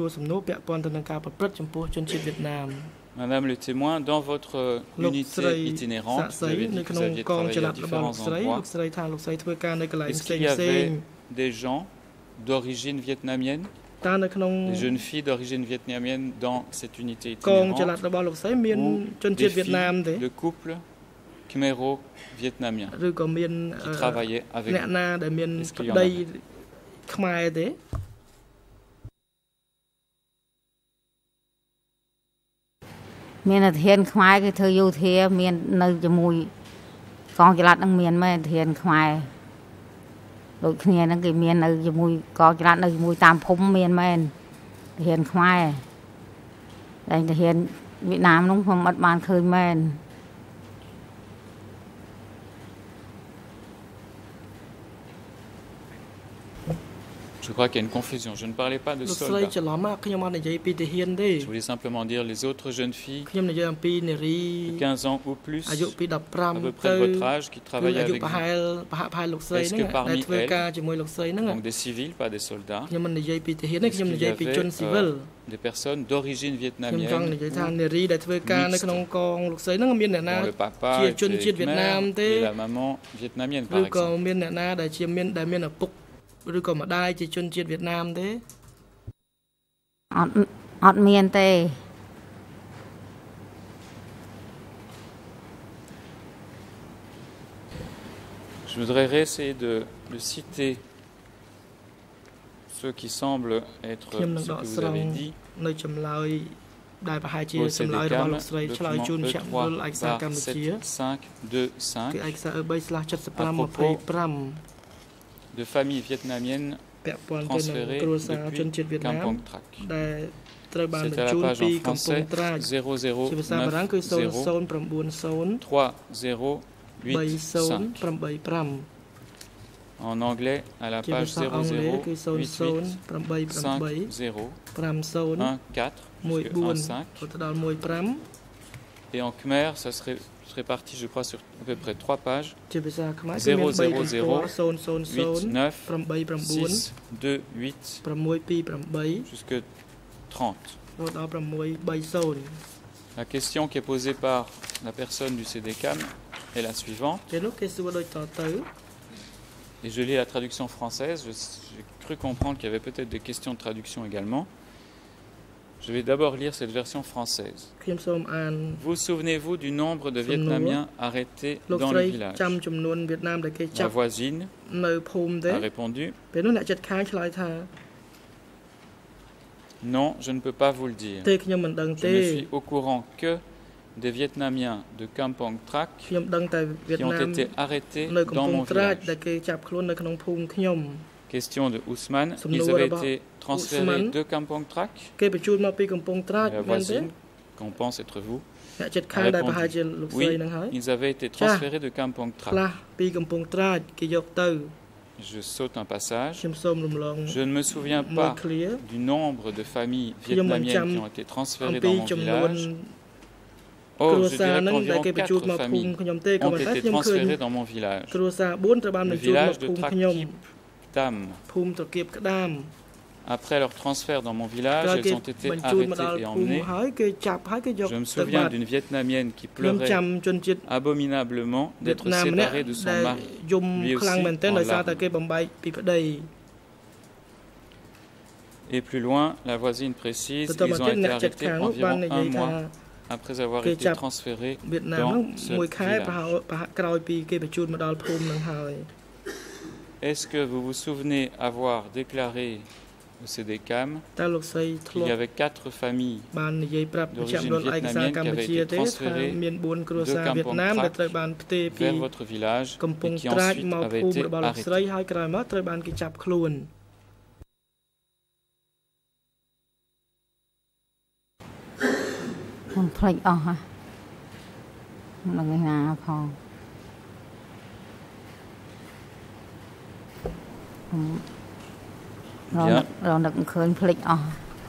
Madame le témoin, dans votre unité itinérante, vous avez dit que vous aviez travaillé à différents endroits. Est-ce qu'il y avait des gens d'origine vietnamienne, des jeunes filles d'origine vietnamienne dans cette unité itinérante, ou des filles de couple khméro-vietnamien qui travaillaient avec vous? Est-ce qu'il y en avait? មានអធិធានខ្មែរគឺធ្វើយោធាមាននៅជាមួយកងចល័តនឹងមានមែនអធិធានខ្មែរដូចគ្នាហ្នឹងគេមាននៅជាមួយកងចល័តនៅជាមួយតាមភូមិមានមែនអធិធានខ្មែរតែអធិធានវៀតណាមនោះខ្ញុំអត់បានឃើញមែន Je crois qu'il y a une confusion. Je ne parlais pas de soldats. Je voulais simplement dire les autres jeunes filles de quinze ans ou plus, à peu près de votre âge, qui travaillaient avec vous. Est-ce que parmi elles, donc des civils, pas des soldats, est-ce qu'il y avait euh, des personnes d'origine vietnamienne dont le papa était khmer et la maman vietnamienne, par exemple? ឬក៏ម្ដាយជាជនជាតិវៀតណាមទេអត់អត់មានទេ Je voudrais réessayer de, de citer ceux qui semblent être ce que vous avez dit. នៅចម្លើយដែលប្រហែលជាចម្លើយរបស់លោកស្រីឆ្លើយជូនមជ្ឈមណ្ឌលឯកសារកម្ពុជា គឺឯកសារ E 3 sept five ยี่สิบห้า de familles vietnamiennes transférées depuis Kampong Trak. C'est à la page en français zéro zéro neuf zéro trois zéro huit cinq. En anglais, à la page zéro zéro huit huit cinq zéro un quatre, un cinq. Et en khmer, ça serait réparti, je crois, sur à peu près trois pages. zéro zéro zéro huit neuf six deux huit jusque trente. La question qui est posée par la personne du C D C A M est la suivante. Et je lis la traduction française. J'ai cru comprendre qu'il y avait peut-être des questions de traduction également. Je vais d'abord lire cette version française. Vous souvenez-vous du nombre de Vietnamiens arrêtés dans le village? La voisine a répondu: non, je ne peux pas vous le dire. Je ne suis au courant que des Vietnamiens de Kampong Trak qui ont été arrêtés dans mon village. Question de Ousmane. Ils avaient été transférés de Kampong Trak? La voisine, qu'on pense être vous, a répondu: oui, ils avaient été transférés de Kampong Trak. Je saute un passage. Je ne me souviens pas du nombre de familles vietnamiennes qui ont été transférées dans mon village. Oh, je dirais qu'environ quatre familles ont été transférées dans mon village. Le village de Trak Kip Tam Après leur transfert dans mon village, elles ont été arrêtées et emmenées. Je me souviens d'une Vietnamienne qui pleurait abominablement d'être séparée de son mari, lui aussi en larmes. Et plus loin, la voisine précise, ils ont été arrêtés environ un mois après avoir été transférés dans ce village. Est-ce que vous vous souvenez avoir déclaré au C D C A M qu'il y avait quatre familles d'origine vietnamienne qui avaient été transférées de Kampong Prak vers votre village et qui ensuite avaient été arrêtées? Không plek ọt hả? Là người nào phòng? Rồi rồi được khơi plek ọt.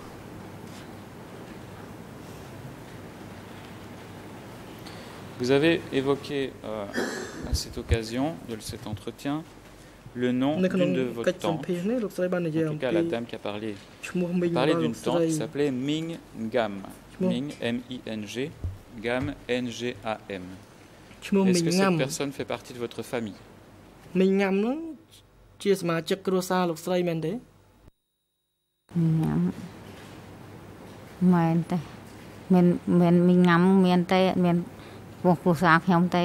Vous avez évoqué euh, à cette occasion de cet entretien le nom d'une de vos tantes, en tout cas la dame qui a parlé. Vous parlez d'une tante qui s'appelait Minh Ngam. Minh, M I N G, Gam, N G A M. Est-ce que cette personne fait partie de votre famille? Minh Ngam nó chia sẻ chứcគ្រួសារលោកស្រីមែនទេ Ngam មែនទេមានមានមីងងាំមានទេមានពោះគ្រួសារខ្ញុំទេ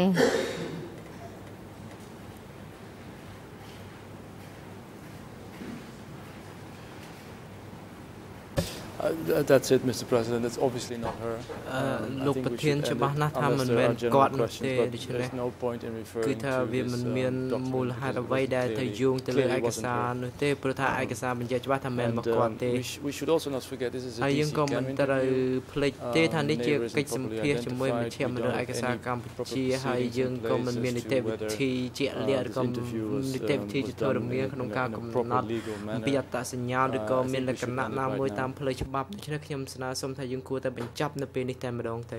Uh, that's it, Mister President. That's obviously not her. Uh,លោកប្រធានច្បាស់ណាស់ថាមិនមែនគាត់នោះទេដូច្នេះគឺថាវាមិនមានមូលហេតុអ្វីដែលទៅយោងទៅលើឯកសារនោះទេព្រោះថាឯកសារបញ្ជាក់ច្បាស់ថាមិនមែនមកគាត់ទេហើយយើងក៏មិនត្រូវភ្លេចទេថានេះជាកិច្ចសម្ភាសជាមួយមជ្ឈមណ្ឌលឯកសារកម្ពុជាហើយយើងក៏មិនមាននីតិវិធីជាក់លាក់ឬក៏នីតិវិធីជាធរមានក្នុងការកំណត់អំពីអត្តសញ្ញាណឬក៏មានលក្ខណៈណាមួយតាមផ្លូវច្បាប់ដូច្នេះខ្ញុំស្នើសុំថាយើងគួរតែបញ្ចប់នៅពេលនេះតែម្ដងទៅ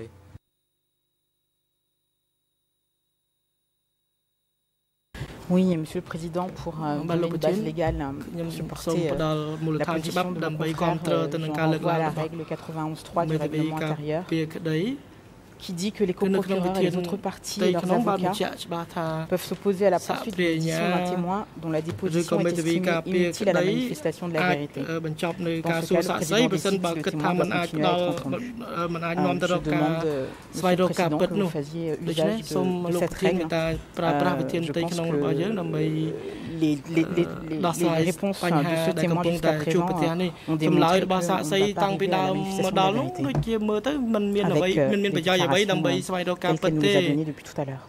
Oui, Monsieur le Président, pour euh, donner une base légale, euh, supporter euh, la position de mon confrère, euh, j'en renvoie à la règle quatre-vingt-onze point trois du règlement intérieur, qui dit que les co-procureurs et les autres parties et leurs avocats peuvent s'opposer à la poursuite de l'édition d'un témoin dont la déposition est estimée inutile à la manifestation de la vérité. Dans ce cas, le président décide si le témoin doit continuer à être entendu. Euh, je demande, euh, Monsieur le Président, que vous fassiez usage de, de cette règle. Euh, je pense que les, les, les, les, les réponses de ce témoin jusqu'à présent ont démontré qu'on ne va pas arriver à la manifestation de la vérité avec les telles qu'elle nous a données depuis tout à l'heure.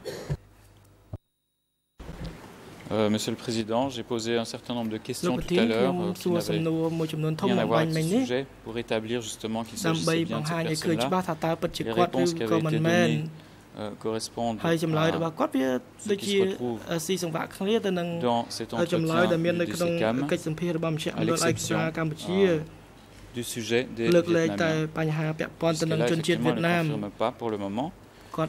Euh, Monsieur le Président, j'ai posé un certain nombre de questions tout à l'heure euh, qui n'avaient rien à voir avec ce sujet pour établir justement qu'il s'agissait bien de cette personne-là. Les réponses qui avaient été données euh, correspondent à ce qui se retrouve dans cet entretien du D C C A M, à l'exception euh, du sujet des Vietnamiens. Parce que là, effectivement, elle ne confirme pas pour le moment. Euh,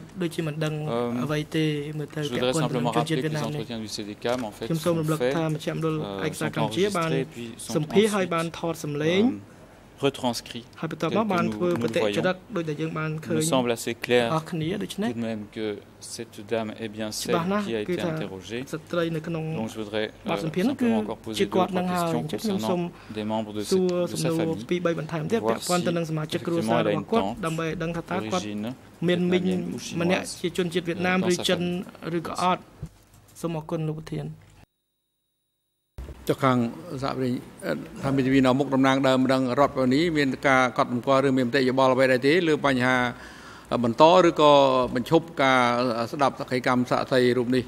je voudrais simplement rappeler que les entretiens du C D C A M en fait sont faits, euh, sont enregistrés puis sont ensuite euh, retranscrits tels que nous, nous le voyons. Il me semble assez clair tout de même que cette dame est bien celle qui a été interrogée. Donc je voudrais euh, simplement encore poser deux ou trois questions concernant des membres de, cette, de sa famille, voir si effectivement elle a une tante d'origine vietnamienne ou chinoise euh, dans sa famille. Merci. ចុះខាងសហវិថាមេធាវីនៅមុខតំណាងដើមដឹងរដ្ឋពេលនេះមានការកត់សម្គាល់ឬមានមតិយោបល់អ្វីដែរទេលើបញ្ហាបន្តឬក៏បញ្ឈប់ការស្ដាប់សកម្មសាកសីរូបនេះ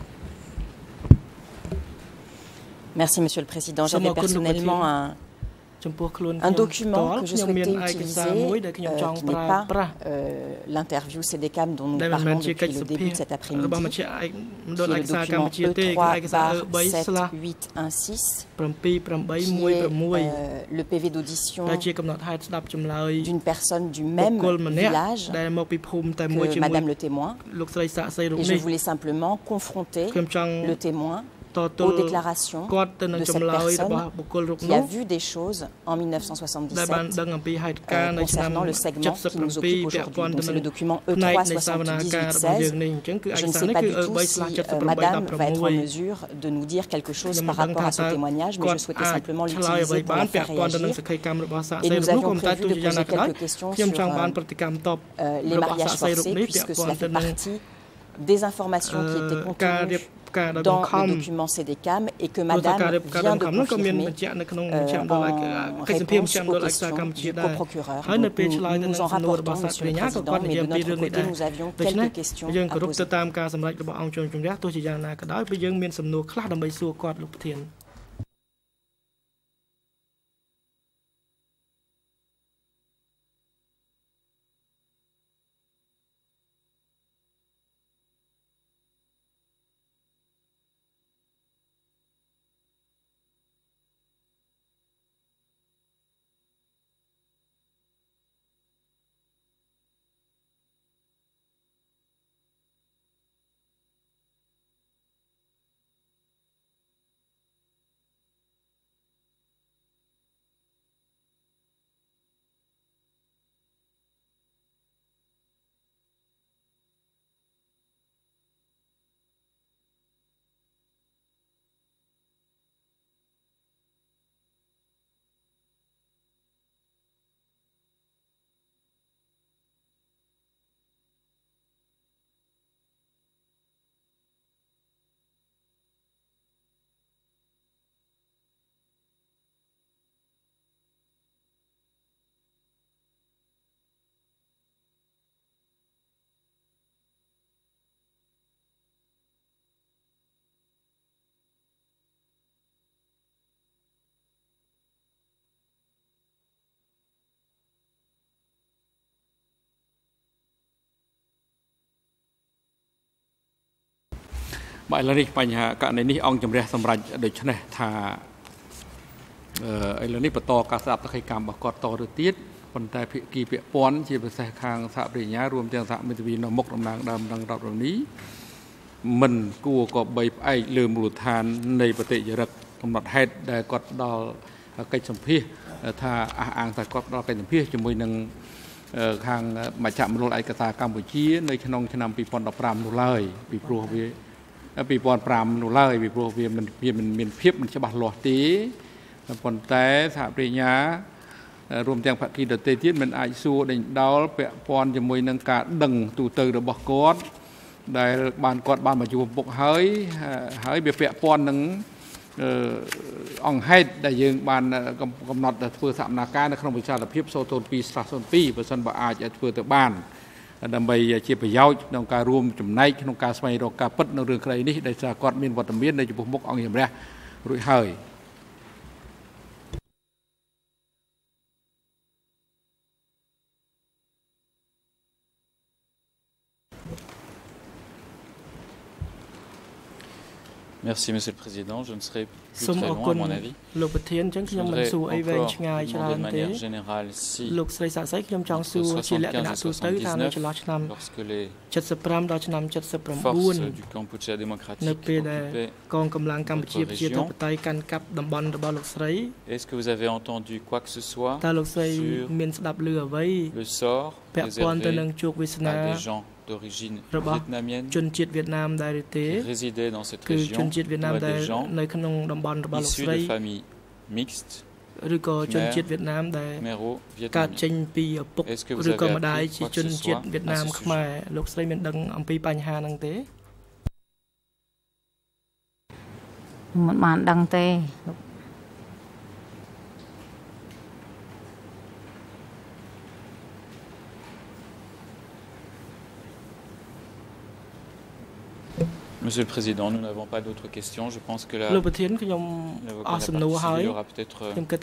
Merci Monsieur le Président. J'avais personnellement un Un document que je souhaitais utiliser, euh, qui n'est pas euh, l'interview C D C A M dont nous parlons depuis le début de cet après-midi, qui est le document E trois sept huit un six, qui est euh, le P V d'audition d'une personne du même village que Madame le témoin. Et je voulais simplement confronter le témoin aux déclarations de cette personne qui a vu des choses en mille neuf cent soixante-dix-sept euh, concernant le segment qui nous occupe aujourd'hui. Donc c'est le document E trois soixante-dix-huit seize. Je ne sais pas du tout si euh, Madame va être en mesure de nous dire quelque chose par rapport à ce témoignage, mais je souhaitais simplement l'utiliser pour la faire réagir. Et nous avions prévu de poser quelques questions sur euh, euh, les mariages forcés, puisque cela fait partie des informations qui étaient contenues dans le document C D C A M et que Madame vient de confirmer euh, en réponse aux questions du coprocureur. Donc, nous, nous en rapportons, Monsieur le Président, mais de notre côté, nous avions quelques questions à poser. Bởi lẽបញ្ហាករណីនេះអង្គជំរះសម្រាប់ដូចនេះថាអឺឥឡូវនេះបន្តការស្ដាប់សកម្មកម្មរបស់គាត់តទៅទៀតប៉ុន្តែភាគីពាក់ព័ន្ធជាពិសេសខាងសហប្រញ្ញារួមទាំងសហមិត្តវិនៅមុខតំណាងដើមនឹងរដ្ឋរនេះមិនគួរក៏បីផ្អែកលើមូលដ្ឋាននៃប្រតិចរិតកំណត់ហេតុដែលគាត់ដល់កិច្ចសម្ភាសថាអះអាងថាគាត់ដល់កិច្ចសម្ភាសជាមួយនឹងខាងមជ្ឈមណ្ឌលឯកសារកម្ពុជានៅក្នុងឆ្នាំពីរពាន់ដប់ប្រាំនោះឡើយពីព្រោះវាពីរពាន់ប្រាំនោះឡើយពីព្រោះវាមិនវាមិនមានភាពមិនច្បាស់លាស់ទេប៉ុន្តែសហប្រញ្ញារួមទាំងភាគីដទៃទៀតមិនអាចសួរដេញដោលពាក់ព័ន្ធជាមួយនឹងការដឹងទូទៅរបស់គាត់ដែលបានគាត់បានមកជួបពុកហើយហើយវាពាក់ព័ន្ធនឹងអង្គហេតុដែលយើងបានកំណត់ធ្វើសកម្មភាពនៅក្នុងវិសាលភាព សូតូន ពីរ ស្នពីរ បើសិនបើអាចធ្វើទៅបានដើម្បីជាប្រយោជន៍ក្នុងការរួមចំណែកក្នុងការស្វែងរកការពិតនៅរឿងក្តីនេះដែលថាគាត់មានវត្តមាននៅចំពោះមុខអង្គជំរះរួចហើយ Merci, Monsieur le Président. Je ne serai plus très loin, à mon avis. Je voudrais encore demander de manière générale si, entre soixante-quinze et soixante-dix-neuf, lorsque les forces du Kampuchea démocratique occupaient notre région, est-ce que vous avez entendu quoi que ce soit sur le sort réservé à des gens d'origine vietnamienne qui résidaient dans cette région, ou des gens issus de familles mixtes, khméro-vietnamiens. Est-ce que vous avez appris quoi que ce soit à ce sujet? Monsieur le Président, nous n'avons pas d'autres questions. Je pense que la l'avocat aura peut-être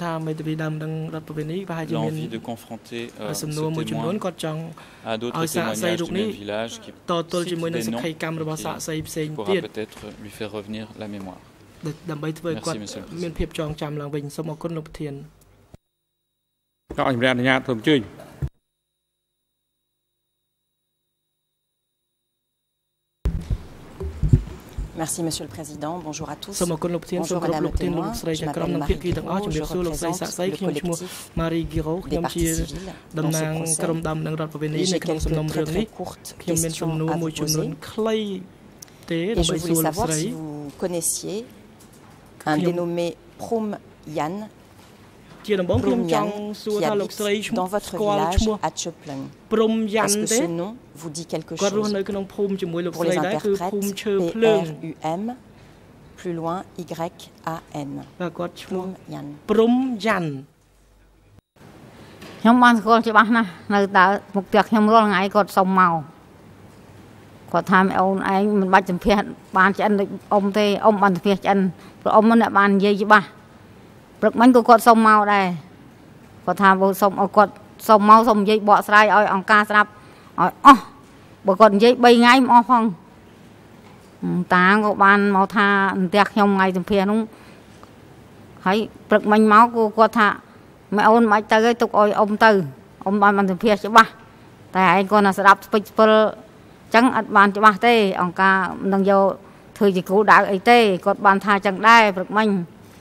l'envie de confronter euh, ce témoin à d'autres témoignages du même village qui citent des noms qui pourra peut-être lui faire revenir la mémoire. Merci, Monsieur le Président. Merci Monsieur le Président. Bonjour à tous. Bonjour Madame le témoin. Je m'appelle Marie Guiraud. Je représente le collectif des parties civiles dans ce procès. Et j'ai quelques très très courtes questions à vous poser. Et je voulais savoir si vous connaissiez un dénommé Prom Yan, Prom Yan qui habite dans votre village à Chöplung. Est-ce que ce nom vous dit quelque chose? Pour les interprètes, P R U M, plus loin Y A N. Prom Yan. Prom Yan. ខ្ញុំបានស្គាល់ច្បាស់ណាស់នៅដើរមុខផ្ទះខ្ញុំរាល់ថ្ងៃគាត់សុំមកគាត់ថាអូនឯងមិនបាច់សម្ភាសបានឆ្អិនដូចអ៊ំទេអ៊ំបានសម្ភាសឆ្អិនព្រោះអ៊ំមិនបាននិយាយច្បាស់ព្រឹកមិញក៏គាត់សុំមកដែរគាត់ថាបើសុំឲ្យគាត់សុំមកសុំនិយាយបកស្រាយឲ្យអង្គការស្ដាប់ឲ្យអស់បើគាត់និយាយ3ថ្ងៃមិនអស់ផងតាក៏បានមកថាផ្ទះខ្ញុំថ្ងៃសម្ភាសនោះហើយព្រឹកមិញមកគាត់ថាម៉ែអូនមិនបាច់ទៅទេទុកឲ្យអ៊ំទៅអ៊ំបានបានសម្ភាសច្បាស់តែឯងគាត់ណាស្ដាប់ស្ពេចស្ពិលចឹងអត់បានច្បាស់ទេអង្គការនឹងយកធ្វើជាគោលដៅអីទេគាត់បានថាចឹងដែរព្រឹកមិញ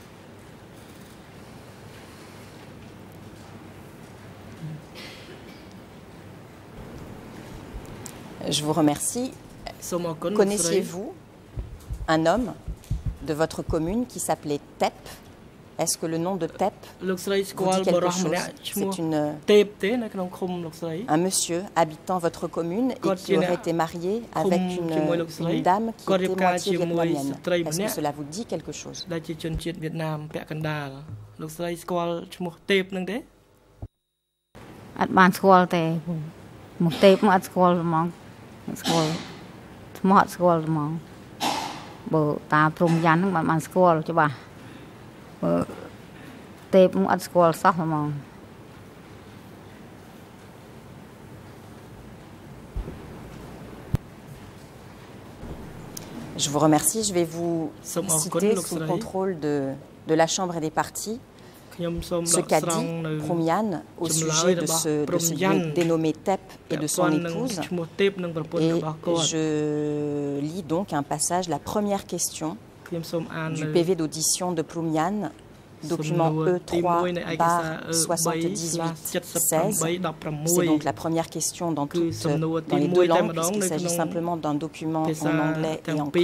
Je vous remercie. Connaissiez-vous un homme de votre commune qui s'appelait Tep? Est-ce que le nom de Tep vous dit quelque chose? C'est une, un monsieur habitant votre commune et qui aurait été marié avec une, une dame qui était moitié vietnamienne. Est-ce que cela vous dit quelque chose? School, smart school mong, bờ ta prom yan nó bạn school cho bà, bờ tép cũng ăn school sắp mong. Je vous remercie. Je vais vous citer sous le contrôle de, de la Chambre et des parties ce qu'a dit Prom Yan au sujet de ce, de ce dénommé Tep et de son épouse. Et je lis donc un passage, la première question du P V d'audition de Prom Yan, document E trois barre soixante-dix-huit seize. C'est donc la première question dans, toutes, dans les deux langues, puisqu'il s'agit simplement d'un document en anglais et en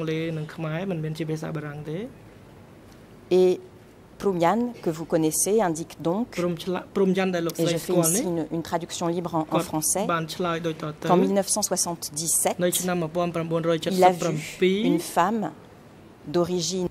khmer. Et Prom Yan, que vous connaissez, indique donc, et je fais ici une, une traduction libre en, en français, qu'en mille neuf cent soixante-dix-sept, il a vu une femme d'origine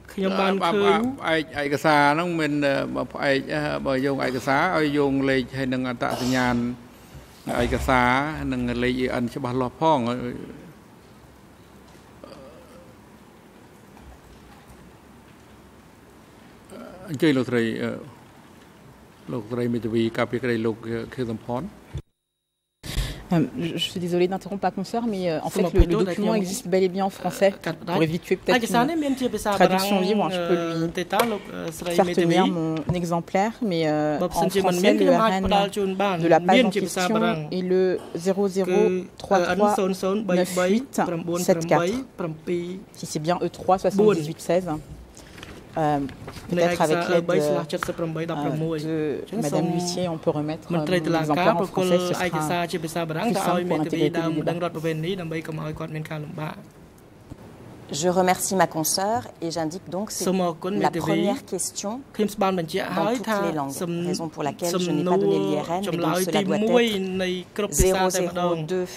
Euh, je suis désolée d'interrompre la consoeur, mais euh, en fait le, le document existe bel et bien en français. Pour éviter peut-être une traduction libre, je peux lui faire tenir mon exemplaire, mais euh, en français le R N de la page en question est le zéro zéro trois trois neuf huit sept quatre. Si c'est bien E trois soixante-dix-huit seize. Euh, Peut-être avec l'aide euh, de Madame Lucier, on peut remettre euh, l'exemplaire en français, ce sera plus simple pour intégrer le débat. Je remercie ma consoeur et j'indique donc c'est la première question dans toutes les langues, raison pour laquelle je n'ai pas donné l'I R N, mais donc cela doit être zéro zéro deux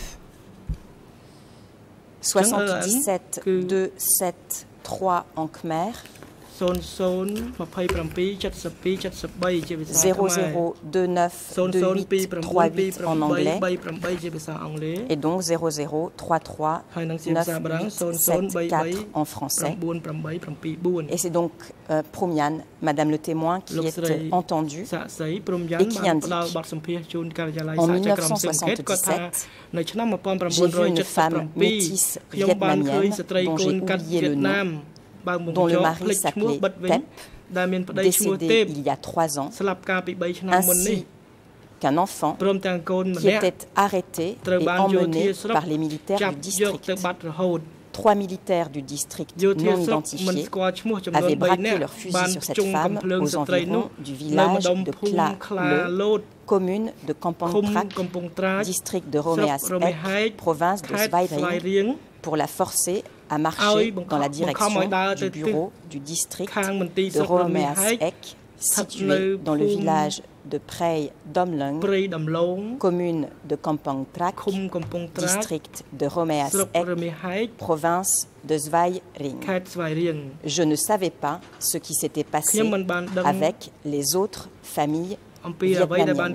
soixante-dix-sept deux sept trois en khmer zéro zéro deux neuf deux huit trois huit en anglais et donc zéro zéro trois trois neuf huit sept quatre en français. Et c'est donc euh, Proumian, Madame le témoin, qui est entendue et qui indique en mille neuf cent soixante-dix-sept, j'ai vu une femme métisse vietnamienne dont j'ai oublié le nom, dont le mari s'appelait Tep, décédé il y a trois ans, ainsi qu'un enfant qui était arrêté et emmené par les militaires du district. Trois militaires du district non identifiés avaient braqué leur fusil sur cette femme aux environs du village de Kla Le, commune de Kampong Trak, district de Romeas Ek, province de Svay Rieng, pour la forcer à marcher dans la direction du bureau du district de Romeas Ek, situé dans le village de Prey Domlung, commune de Kampong Trak, district de Romeas Ek, province de Svay Rieng. Je ne savais pas ce qui s'était passé avec les autres familles vietnamiennes.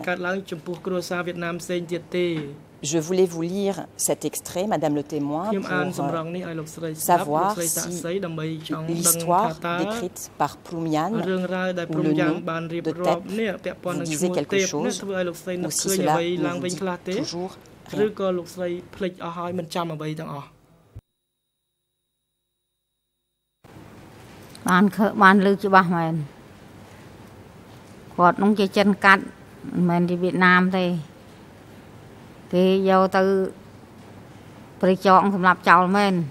Je voulais vous lire cet extrait, Madame le témoin, pour euh, savoir si l'histoire décrite par Proumian ou le nom de Tep vous disait quelque chose, ou si cela ne vous dit toujours rien. បានបានលើកច្បាស់មែនគាត់នោះជាចិនកាត់មិនមែនជាវៀតណាមទេគេយកទៅព្រៃចងសម្រាប់ចោលមែន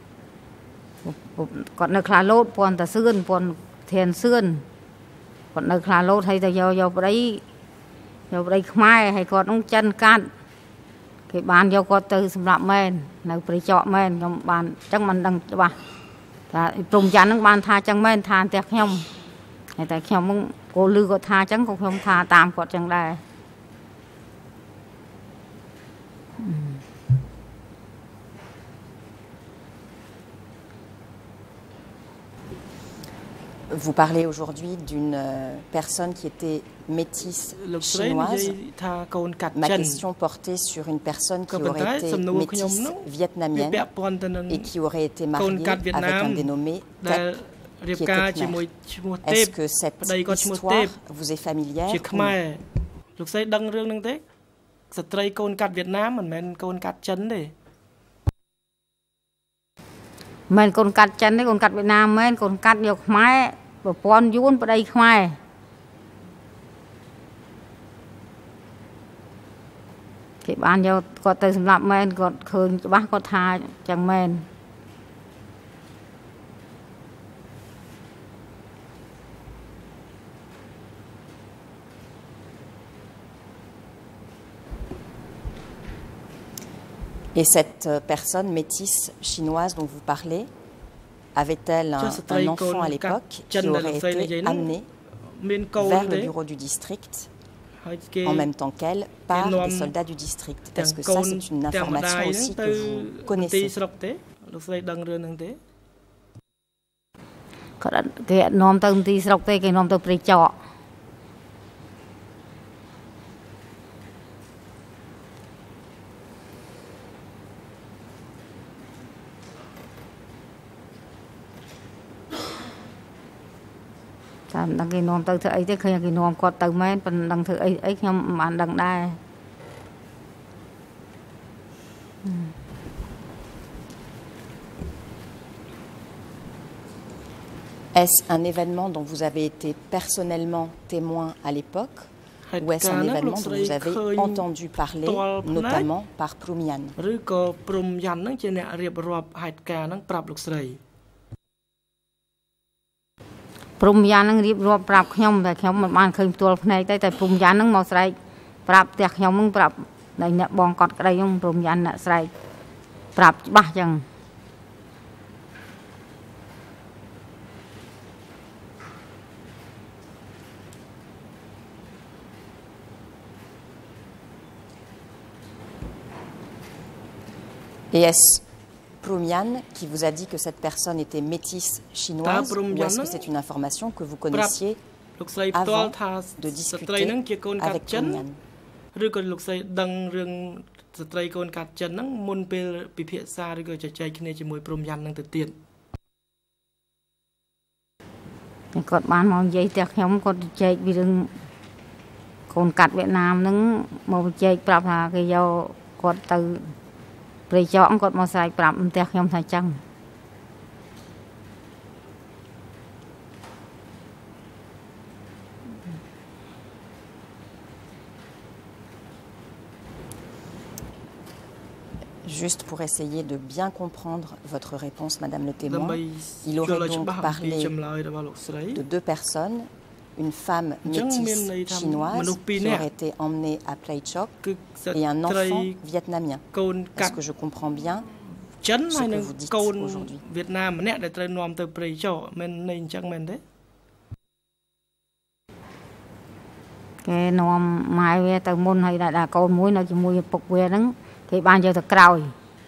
គាត់នៅខ្លាឡូតពន់តាសឿនពន់ធានសឿនគាត់នៅខ្លាឡូតហើយទៅយកយកព្រៃយកព្រៃខ្មែរហើយគាត់នោះចិនកាត់គេបានយកគាត់ទៅសម្រាប់មែននៅព្រៃចកមែនខ្ញុំបានអញ្ចឹងមិនដឹងច្បាស់ ព្រំយ៉ាន់នឹងបានថាចឹងមែនថាតែខ្ញុំហើយតែខ្ញុំនឹងគោលឺគាត់ថាចឹងក៏ខ្ញុំថាតាមគាត់ចឹងដែរ Vous parlez aujourd'hui d'une personne qui était métisse chinoise. Ma question portait sur une personne qui aurait été métisse vietnamienne et qui aurait été mariée avec un dénommé Tep, qui était khmer. Est-ce que cette histoire vous est familière? Mình con cắt chân đấy, con cắt Việt Nam mình con cắt nhiều khmai, và con yun vào đây khmai. Thì ban giờ có tới sắm lạp mình có khơi cho bác có tha chẳng mình. Et cette personne métisse chinoise dont vous parlez, avait-elle un, un enfant à l'époque qui aurait été amené vers le bureau du district en même temps qu'elle par des soldats du district? Est-ce que ça c'est une information aussi que vous connaissez? Đăng ký nom tới thứ ấy thế khi cái nom có tới mấy phần đăng thứ ấy ấy không bạn đăng đai. Est-ce un événement dont vous avez été personnellement témoin à l'époque ou est-ce un événement dont vous avez entendu parler notamment par Proumian? Prum Yan năng riêng rộp prap nhomแต่ខ្ញុំមិនបានឃើញផ្ទាល់ភ្នែកទេតែ Prum Yan នឹងមកស្រែកប្រាប់ផ្ទះខ្ញុំនឹងប្រាប់តែអ្នកបងគាត់ក្តីខ្ញុំ Prum Yan អ្នកស្រែកប្រាប់ច្បាស់ចឹង Et est-ce Proumian qui vous a dit que cette personne était métisse chinoise ou est-ce que c'est une information que vous connaissiez avant de discuter avec Proumian? ឬក៏លោកស្រីដឹងរឿងស្ត្រីកូនកាត់ចិនហ្នឹងមុនពេលពិភាក្សាឬក៏ជជែកគ្នាជាមួយព្រំយ៉ាន់នឹងទៅទៀតគាត់បានមកនិយាយតែខ្ញុំគាត់ជជែកពីរឿងកូនកាត់វៀតណាមហ្នឹងមកជជែកប្រាប់ថាគេយកគាត់ទៅព្រៃចោគាត់មកស្រែកប្រាប់ផ្ទះខ្ញុំថាចឹង Juste pour essayer de bien comprendre votre réponse, Madame le témoin, il aurait donc parlé de deux personnes, une femme métisse chinoise qui aurait été emmenée à Pleichok et un enfant vietnamien. Est-ce que je comprends bien ce que vous dites aujourd'hui? Cái nom mai về từ môn hay là con muối nó chỉ muối phục về đó thì ban giờ thật cào.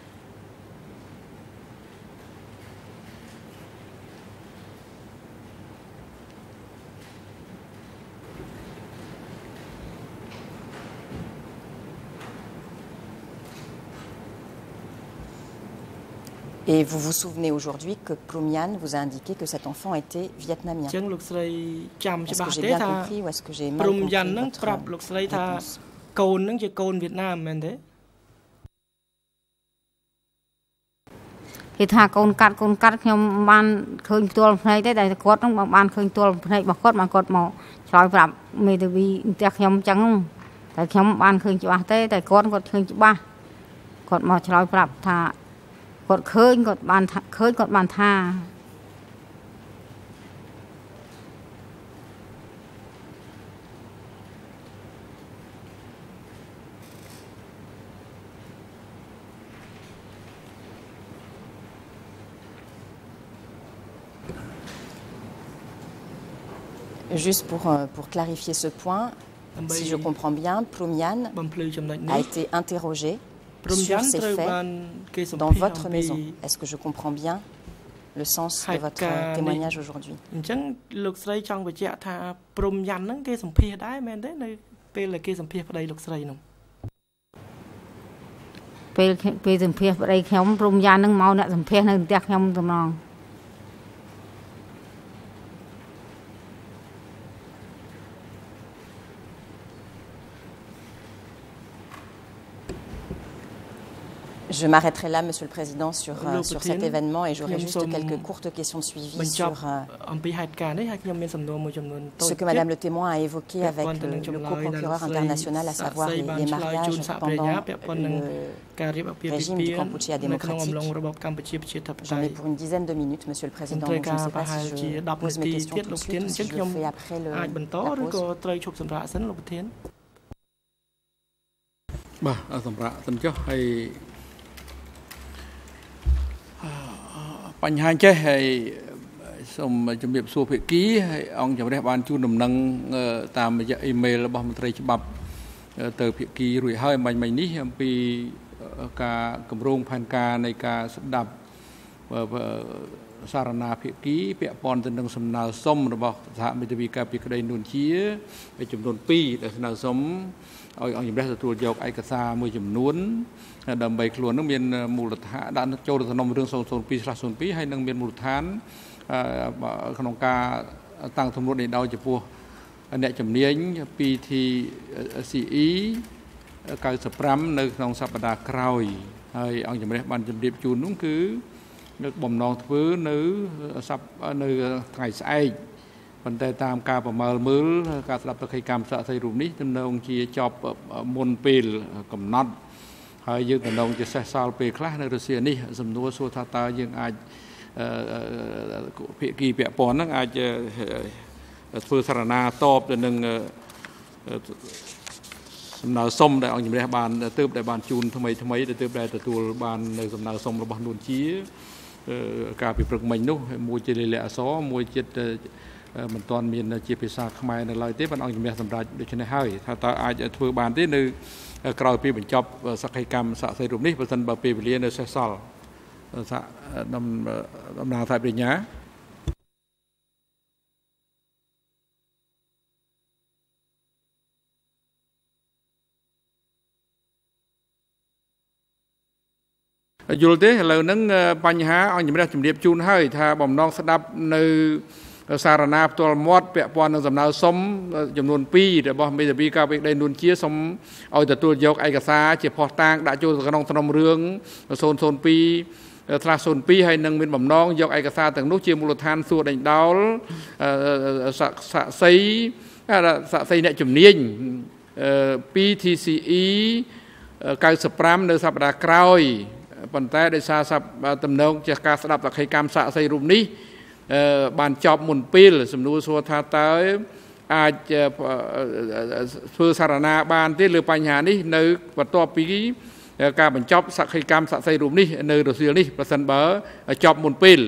Et vous vous souvenez aujourd'hui que Proumian vous a indiqué que cet enfant était vietnamien. Est-ce que j'ai bien compris ou est-ce que j'ai mal compris votre réponse? Thì thà con cắt con cắtខ្ញុំបានឃើញផ្ទាល់ភ្នែកទេតែគាត់ហ្នឹងបានឃើញផ្ទាល់ភ្នែករបស់គាត់មកគាត់មកឆ្លើយប្រាប់មេធាវីផ្ទះខ្ញុំអញ្ចឹងតែខ្ញុំបានឃើញច្បាស់ទេតែគាត់គាត់ឃើញច្បាស់គាត់មកឆ្លើយប្រាប់ថាគាត់ឃើញគាត់បានឃើញគាត់បានថា Juste pour, euh, pour clarifier ce point, si je comprends bien, Proumian a été interrogé sur ces faits dans votre maison. Est-ce que je comprends bien le sens de votre témoignage aujourd'hui? ពេលសម្ភាសប្តីខ្ញុំព្រមយ៉ាងនឹងមកអ្នកសម្ភាសនៅផ្ទះខ្ញុំតំណង Je m'arrêterai là, Monsieur le Président, sur, euh, sur cet événement et j'aurai juste quelques courtes questions de suivi sur euh, ce que Madame le témoin a évoqué avec le, le co-procureur international, à savoir les, les mariages pendant le régime du Kampuchea démocratique. J'en ai pour une dizaine de minutes, Monsieur le Président, donc je ne sais pas si je pose mes questions tout de suite ou si je le fais après le, la pause. បាទសម្រាប់សិនចុះហើយ បញ្ហាចេះហើយសូមជំរាបសួរភាគីហើយអង្គជំរះបានជូនដំណឹងតាមរយៈអ៊ីមែលរបស់មន្ត្រីច្បាប់ទៅភាគីរួចហើយមិញមិញនេះអំពីការគម្រោងផែនការនៃការស្ដាប់សារណាភាគីពាក់ព័ន្ធទៅនឹងសំណើសុំរបស់សហមេធាវីការពីក្តីនួនជាចំនួន ពីរ ដែលស្នើសុំឲ្យអង្គជំរះទទួលយកឯកសារមួយចំនួនដើម្បីខ្លួននឹងមានមូលដ្ឋានដាក់ចូលទៅក្នុងរឿង ศูนย์ สอง ศูนย์ สอง ហើយនឹងមានមូលដ្ឋានក្នុងការតាំងទម្រួតនេះដោយចំពោះអ្នកជំនាញ ពី ที ซี อี เก้าสิบห้า នៅក្នុងសប្តាហ៍ក្រោយហើយអង្គជំរះបានជម្រាបជូននោះគឺបំណងធ្វើនៅសប្តាហ៍នៅថ្ងៃស្អែក ប៉ុន្តែតាមការប្រមើលមើលការស្ដាប់សក្ខីកម្មសាកសីរូបនេះទំនងជាចប់មុនពេលកំណត់ហើយយើងទំនងជាសេះសល់ពេលខ្លះនៅរុស្ស៊ីនេះសំណួរសួរថាតើយើងអាចភាគីពាក់ព័ន្ធនឹងអាចធ្វើសារណាតបទៅនឹងសំណើសុំដែលអង្គជំរះបានទើបដែលបានជូនថ្មីថ្មីដែលទើបដែលទទួលបាននៅសំណើសុំរបស់នួនជាការពិព្រឹកមិញនោះមួយជាលេខអក្សរមួយជាមិនទាន់មានជាភាសាខ្មែរនៅឡើយទេប៉ុន្តែអង្គជំរះសម្រាប់ដូច្នេះហើយថាតើអាចធ្វើបានទេនៅក្រោយពីបញ្ចប់សក្ខីកម្មសាកសីរូបនេះបើសិនបើពេលវេលានៅសេសសល់សហដំដំណើរសាយបញ្ញាយល់ទេឥឡូវហ្នឹងបញ្ហាអង្គជំរះជំរាបជូនហើយថាបំណងស្ដាប់នៅសារណាផ្ទាល់មាត់ពាក់ព័ន្ធនឹងសំណើសុំចំនួនពីររបស់មេធាវីការពារដីនួនជាសូមឲ្យទទួលយកឯកសារជាភស្តុតាងដាក់ចូលក្នុងសំណុំរឿងศูนย์ศูนย์ពីរថ្លាศูนย์ពីរហើយនឹងមានបំណងយកឯកសារទាំងនោះជាមូលដ្ឋានសួរដេញដោលសាក់សីសាក់សីអ្នកជំនាញពី T C E เก้าสิบห้าនៅសប្តាហ៍ក្រោយប៉ុន្តែដោយសារតំណងជាការស្ដាប់សក្ខីកម្មសាក់សីរូបនេះបានចប់មុនពេលសំណួរសួរថាតើអាចធ្វើសារណាបានទេលើបញ្ហានេះនៅបន្ទាប់ពីការបញ្ចប់សក្ខីកម្មសាក់សីរូបនេះនៅរសៀលនេះប្រសិនបើចប់មុនពេល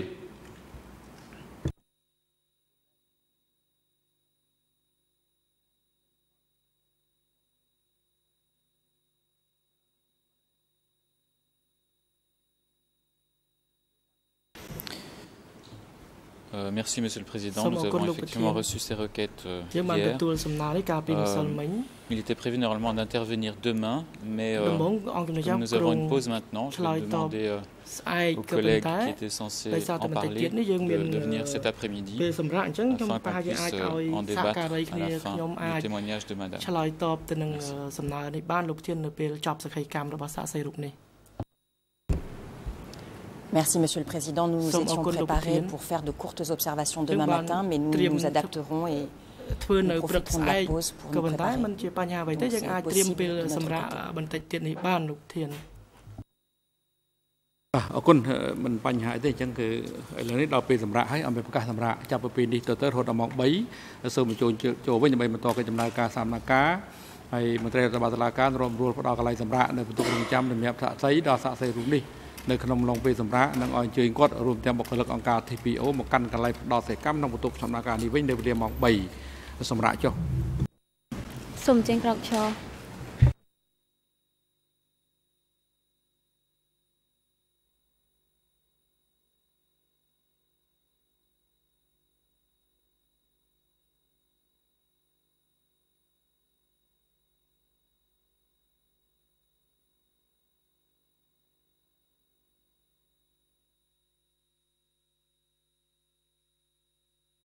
Euh, merci, Monsieur le Président. Nous avons effectivement reçu ces requêtes euh, hier. Euh, il était prévu normalement d'intervenir demain, mais euh, comme nous avons une pause maintenant, je vais demander euh, aux collègues qui étaient censés en parler de, de venir cet après-midi afin qu'on puisse euh, en débattre à la fin du témoignage de Madame. Merci. Merci, Monsieur le Président. Nous nous étions préparés pour faire de courtes observations demain matin, mais nous nous adapterons et nous profiterons de la pause pour nous préparer. Donc, c'est possible de notre côté. អរគុណមិនបញ្ហាទេអញ្ចឹងគឺឥឡូវនេះដល់ពេលសម្រាប់ហើយអំពីប្រកាសសម្រាប់ចាប់ពីពេលនេះទៅទៅរហូតដល់ម៉ោង 3 សូមបញ្ចូលចូលវិញដើម្បីបន្តកិច្ចដំណើរការសម្ដែងការហើយមន្ត្រីរដ្ឋបាលតុលាការរួមរួលផ្ដល់កន្លែងសម្រាប់នៅបន្ទប់រងចាំសម្រាប់សាក់សីដល់សាក់សីរូបនេះនៅក្នុងឡុងពេលសម្រាប់នឹងឲ្យអញ្ជើញគាត់រួមទាំងបុគ្គលិកអង្គការ T P O មកកាន់កន្លែងផ្ដល់សេកម្មក្នុងបន្ទប់សម្ដែងការនេះវិញនៅវេលាម៉ោង 3 សម្រាប់ចុះសូមចេញក្រោកឈរ